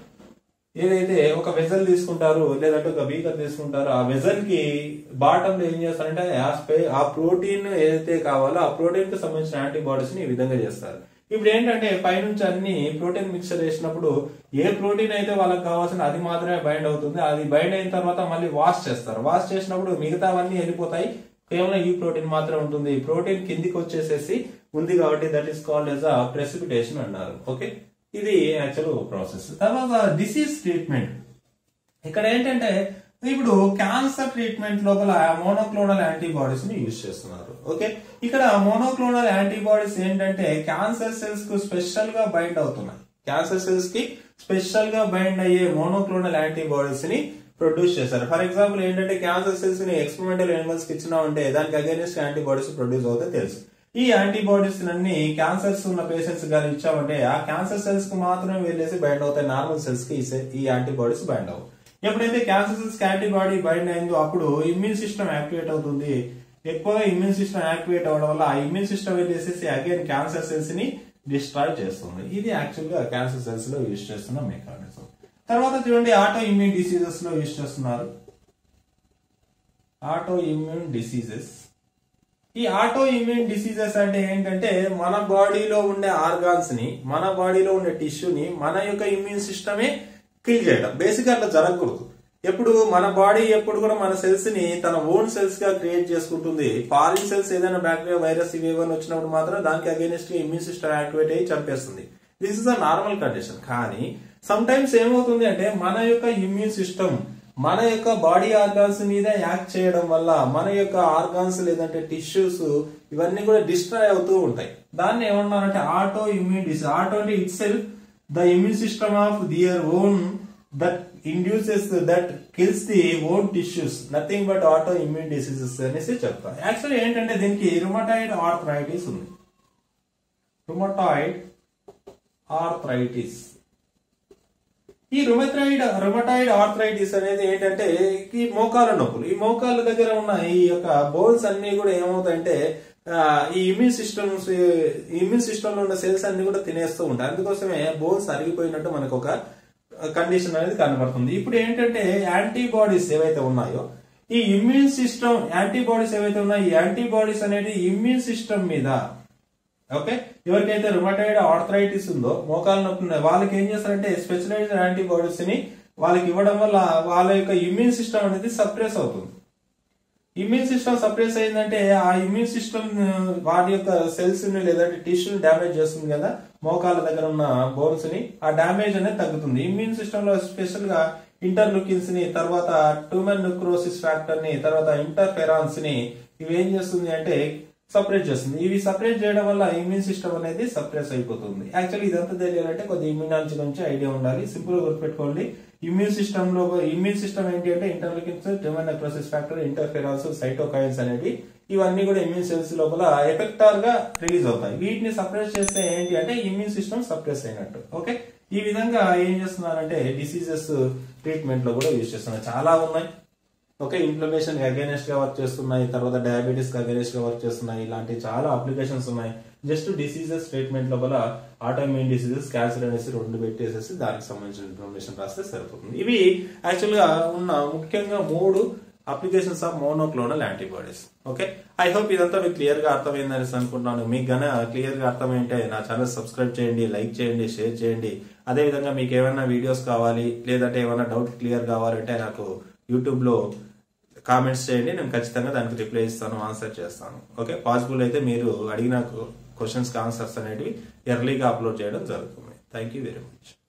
Speaker 1: ఏదైతే ఒక వెజల్ తీసుకుంటారు లేదంటే ఒక బీకర్ తీసుకుంటారు, ఆ వెజల్ కి బాటమ్ లో ఏం చేస్తారంటే ఆ స్పే ఆ ప్రోటీన్ ఏదైతే కావాలో ఆ ప్రోటీన్ కి సంబంధించిన యాంటీబాడీస్ ని ఈ విధంగా చేస్తారు. ఇప్పుడు ఏంటంటే పైనుంచి అన్ని ప్రోటీన్ మిక్చర్ చేసినప్పుడు ఏ ప్రోటీన్ అయితే వాళ్ళకి కావాల్సిన అది మాత్రమే బైండ్ అవుతుంది. అది బైండ్ అయిన తర్వాత మళ్ళీ వాష్ చేస్తారు. వాష్ చేసినప్పుడు మిగతావన్నీ వెళ్ళిపోతాయి, కేవలం ఈ ప్రోటీన్ మాత్రం ఉంటుంది. ఈ ప్రోటీన్ కిందికి వచ్చేసేసి ఉంది కాబట్టి that is called as a precipitation అన్నారు. ఓకే, ఇది యాక్చువల్ ప్రాసెస్. తర్వాత డిసీజ్ ట్రీట్మెంట్. ఇక్కడ ఏంటంటే ఇప్పుడు క్యాన్సర్ ట్రీట్మెంట్ లోపల మోనోక్లోనల్ యాంటీబాడీస్ ని యూజ్ చేస్తున్నారు. ఓకే, ఇక్కడ మోనోక్లోనల్ యాంటీబాడీస్ ఏంటంటే క్యాన్సర్ సెల్స్ కు స్పెషల్ గా బైండ్ అవుతున్నాయి. క్యాన్సర్ సెల్స్ కి స్పెషల్ గా బైండ్ అయ్యే మోనోక్లోనల్ యాంటీబాడీస్ ని ప్రొడ్యూస్ చేశారు. ఫర్ ఎగ్జాంపుల్ ఏంటంటే క్యాన్సర్ సెల్స్ ని ఎక్స్పెరిమెంటల్ యానిమల్స్ కి ఇచ్చినా ఉంటే దానికి అగైనెస్ట్ యాంటీబాడీస్ ప్రొడ్యూస్ అవుతాయి తెలుసు. ఈ యాంటీబాడీస్ అన్ని క్యాన్సర్స్ ఉన్న పేషెంట్స్ గారు ఇచ్చామంటే ఆ క్యాన్సర్ సెల్స్ కు మాత్రమే వెళ్ళేసి బైండ్ అవుతాయి, నార్మల్ సెల్స్ కి ఈ యాంటీబాడీస్ బైండ్ అవ్వవు. ఎప్పుడైతే క్యాన్సర్ సెల్స్ కి యాంటీబాడీ బైండ్ అయిందో అప్పుడు ఇమ్యూన్ సిస్టమ్ యాక్టివేట్ అవుతుంది. ఎక్కువగా ఇమ్యూన్ సిస్టమ్ యాక్టివేట్ అవడం వల్ల ఆ ఇమ్యూన్ సిస్టమ్ వెళ్ళేసి అగైన్ క్యాన్సర్ సెల్స్ ని డిస్ట్రాయ్ చేస్తుంది. ఇది యాక్చువల్ గా క్యాన్సర్ సెల్స్ లో యూజ్ చేస్తున్న మెకానిజం. తర్వాత చూడండి ఆటో ఇమ్యూన్ డిసీజెస్ లో యూజ్ చేస్తున్నారు. Autoimmune diseases. ఈ ఆటో ఇమ్యూన్ డిసీజెస్ అంటే ఏంటంటే మన బాడీలో ఉండే ఆర్గాన్స్ ని, మన బాడీలో ఉండే టిష్యూని మన యొక్క ఇమ్యూన్ సిస్టమే కిల్ చేయడం. బేసిక్ గా అట్లా జరగకూడదు. ఎప్పుడు మన బాడీ ఎప్పుడు కూడా మన సెల్స్ ని తన ఓన్ సెల్స్ గా క్రియేట్ చేసుకుంటుంది. ఫారిన్ సెల్స్ ఏదైనా బ్యాక్టీరియా వైరస్ ఇవి ఏమైనా వచ్చినప్పుడు మాత్రం దానికి అగైనెస్ట్ గా ఇమ్యూన్ సిస్టమ్ యాక్టివేట్ అయ్యి చంపేస్తుంది. This is a normal condition. కానీ సమ్ టైమ్స్ ఏమవుతుంది అంటే మన యొక్క ఇమ్యూన్ సిస్టమ్ మన యొక్క బాడీ ఆర్గాన్స్ మీద యాక్ట్ చేయడం వల్ల మన యొక్క ఆర్గాన్స్ లేదంటే టిష్యూస్ ఇవన్నీ కూడా డిస్ట్రాయ్ అవుతూ ఉంటాయి. దాన్ని ఏమన్నారంటే ఆటో ఇమ్యూన్ డిసీజ్. ఆటో అంటే itself the immune system of their own that induces that kills the own tissues, nothing but autoimmune diseases అనేసి చెప్తారు. యాక్చువల్లీ ఏంటంటే దీనికి రుమటాయిడ్ ఆర్థరైటిస్ ఉంది. Rheumatoid arthritis. ఈ రుమటాయిడ్ రుమటాయిడ్ ఆర్థరైటిస్ అనేది ఏంటంటే ఈ మోకాల నొప్పులు. ఈ మోకాళ్ళ దగ్గర ఉన్న ఈ యొక్క బోన్స్ అన్ని కూడా ఏమవుతాయంటే ఈ ఇమ్యూన్ సిస్టమ్స్ ఇమ్యూన్ సిస్టమ్ లో ఉన్న సెల్స్ అన్ని కూడా తినేస్తూ ఉంటాయి. అందుకోసమే బోన్స్ అరిగిపోయినట్టు మనకు ఒక కండిషన్ అనేది కనబడుతుంది. ఇప్పుడు ఏంటంటే యాంటీబాడీస్ ఏవైతే ఉన్నాయో ఈ ఇమ్యూన్ సిస్టమ్ యాంటీబాడీస్ ఏవైతే ఉన్నాయో ఈ యాంటీబాడీస్ అనేది ఇమ్యూన్ సిస్టమ్ మీద, ఓకే, ఎవరికైతే రుమటాయిడ్ ఆర్థరైటిస్ ఉందో మోకాలు నొప్పి వాళ్ళకి ఏం చేస్తారంటే స్పెషలైజ్డ్ యాంటీబాడీస్ ని వాళ్ళకి ఇవ్వడం వల్ల వాళ్ళ యొక్క ఇమ్యూన్ సిస్టమ్ అనేది సప్రెస్ అవుతుంది. ఇమ్యూన్ సిస్టమ్ సప్రెస్ అయిందంటే ఆ ఇమ్యూన్ సిస్టమ్ వాటి యొక్క సెల్స్ ని లేదంటే టిష్యూని డ్యామేజ్ చేస్తుంది కదా, మోకాల దగ్గర ఉన్న బోన్స్ ని, ఆ డ్యామేజ్ అనేది తగ్గుతుంది. ఇమ్యూన్ సిస్టమ్ లో స్పెషల్ గా ఇంటర్లుకిన్స్ ని, తర్వాత ట్యూమర్ నెక్రోసిస్ ఫ్యాక్టర్ ని, తర్వాత ఇంటర్ఫెరాన్స్ ని ఇవి ఏం చేస్తుంది అంటే సపరేట్ చేస్తుంది. ఇవి సపరేట్ చేయడం వల్ల ఇమ్యూన్ సిస్టమ్ అనేది సప్రెస్ అయిపోతుంది. యాక్చువల్లీ ఇదంతా తెలియాలంటే కొద్దిగా ఇమ్యూనాలజీ గురించి ఐడియా ఉండాలి. సింపుల్ గా గుర్తుపెట్టుకోండి. ఇమ్యూన్ సిస్టమ్ లో ఇమ్యూన్ సిస్టమ్ ఏంటి అంటే interleukins, tumour necrosis factor, interferons, cytokines అనేవి ఇవన్నీ కూడా ఇమ్యూన్ సెల్స్ లోపల ఎఫెక్టార్ గా రిలీజ్ అవుతాయి. వీటిని సప్రెస్ చేస్తే ఏంటి అంటే ఇమ్యూన్ సిస్టమ్ సప్రెస్ అయినట్టు. ఓకే, ఈ విధంగా ఏం చేస్తున్నారంటే డిసీజెస్ ట్రీట్మెంట్ లో కూడా యూజ్ చేస్తున్నారు. చాలా ఉన్నాయి. ఓకే, ఇన్ఫ్లమేషన్ అగైనెస్ట్ గా వర్క్ చేస్తున్నాయి, తర్వాత డయాబెటీస్ కి అగైనెస్ట్ గా వర్క్ చేస్తున్నాయి. ఇలాంటి చాలా అప్లికేషన్స్ ఉన్నాయి. జస్ట్ డిసీజెస్ ట్రీట్మెంట్ లోపల ఆటోఇమ్యూన్ డిసీజెస్, క్యాన్సర్ అనేసి రెండు పెట్టేసేసి దానికి సంబంధించిన ఇన్ఫర్మేషన్ రాస్తే సరిపోతుంది. ఇవి యాక్చువల్ గా ఉన్న ముఖ్యంగా మూడు applications of monoclonal antibodies. Okay, I hope ఇదంతా మీకు క్లియర్ గా అర్థమైందని అనుకుంటున్నాను. మీకు గన క్లియర్ గా అర్థమైంటే నా ఛానల్ సబ్స్క్రైబ్ చేయండి, లైక్ చేయండి, షేర్ చేయండి. అదే విధంగా మీకు ఏమైనా వీడియోస్ కావాలి లేదంటే ఏమైనా డౌట్ క్లియర్ కావాలంటే నాకు యూట్యూబ్ లో కామెంట్స్ చేయండి, నేను ఖచ్చితంగా దానికి రిప్లై ఇస్తాను, ఆన్సర్ చేస్తాను. ఓకే, పాసిబుల్ అయితే మీరు అడిగిన క్వశ్చన్స్ కి ఆన్సర్స్ అనేవి ఎర్లీగా అప్లోడ్ చేయడం జరుగుతుంది. Thank you very much.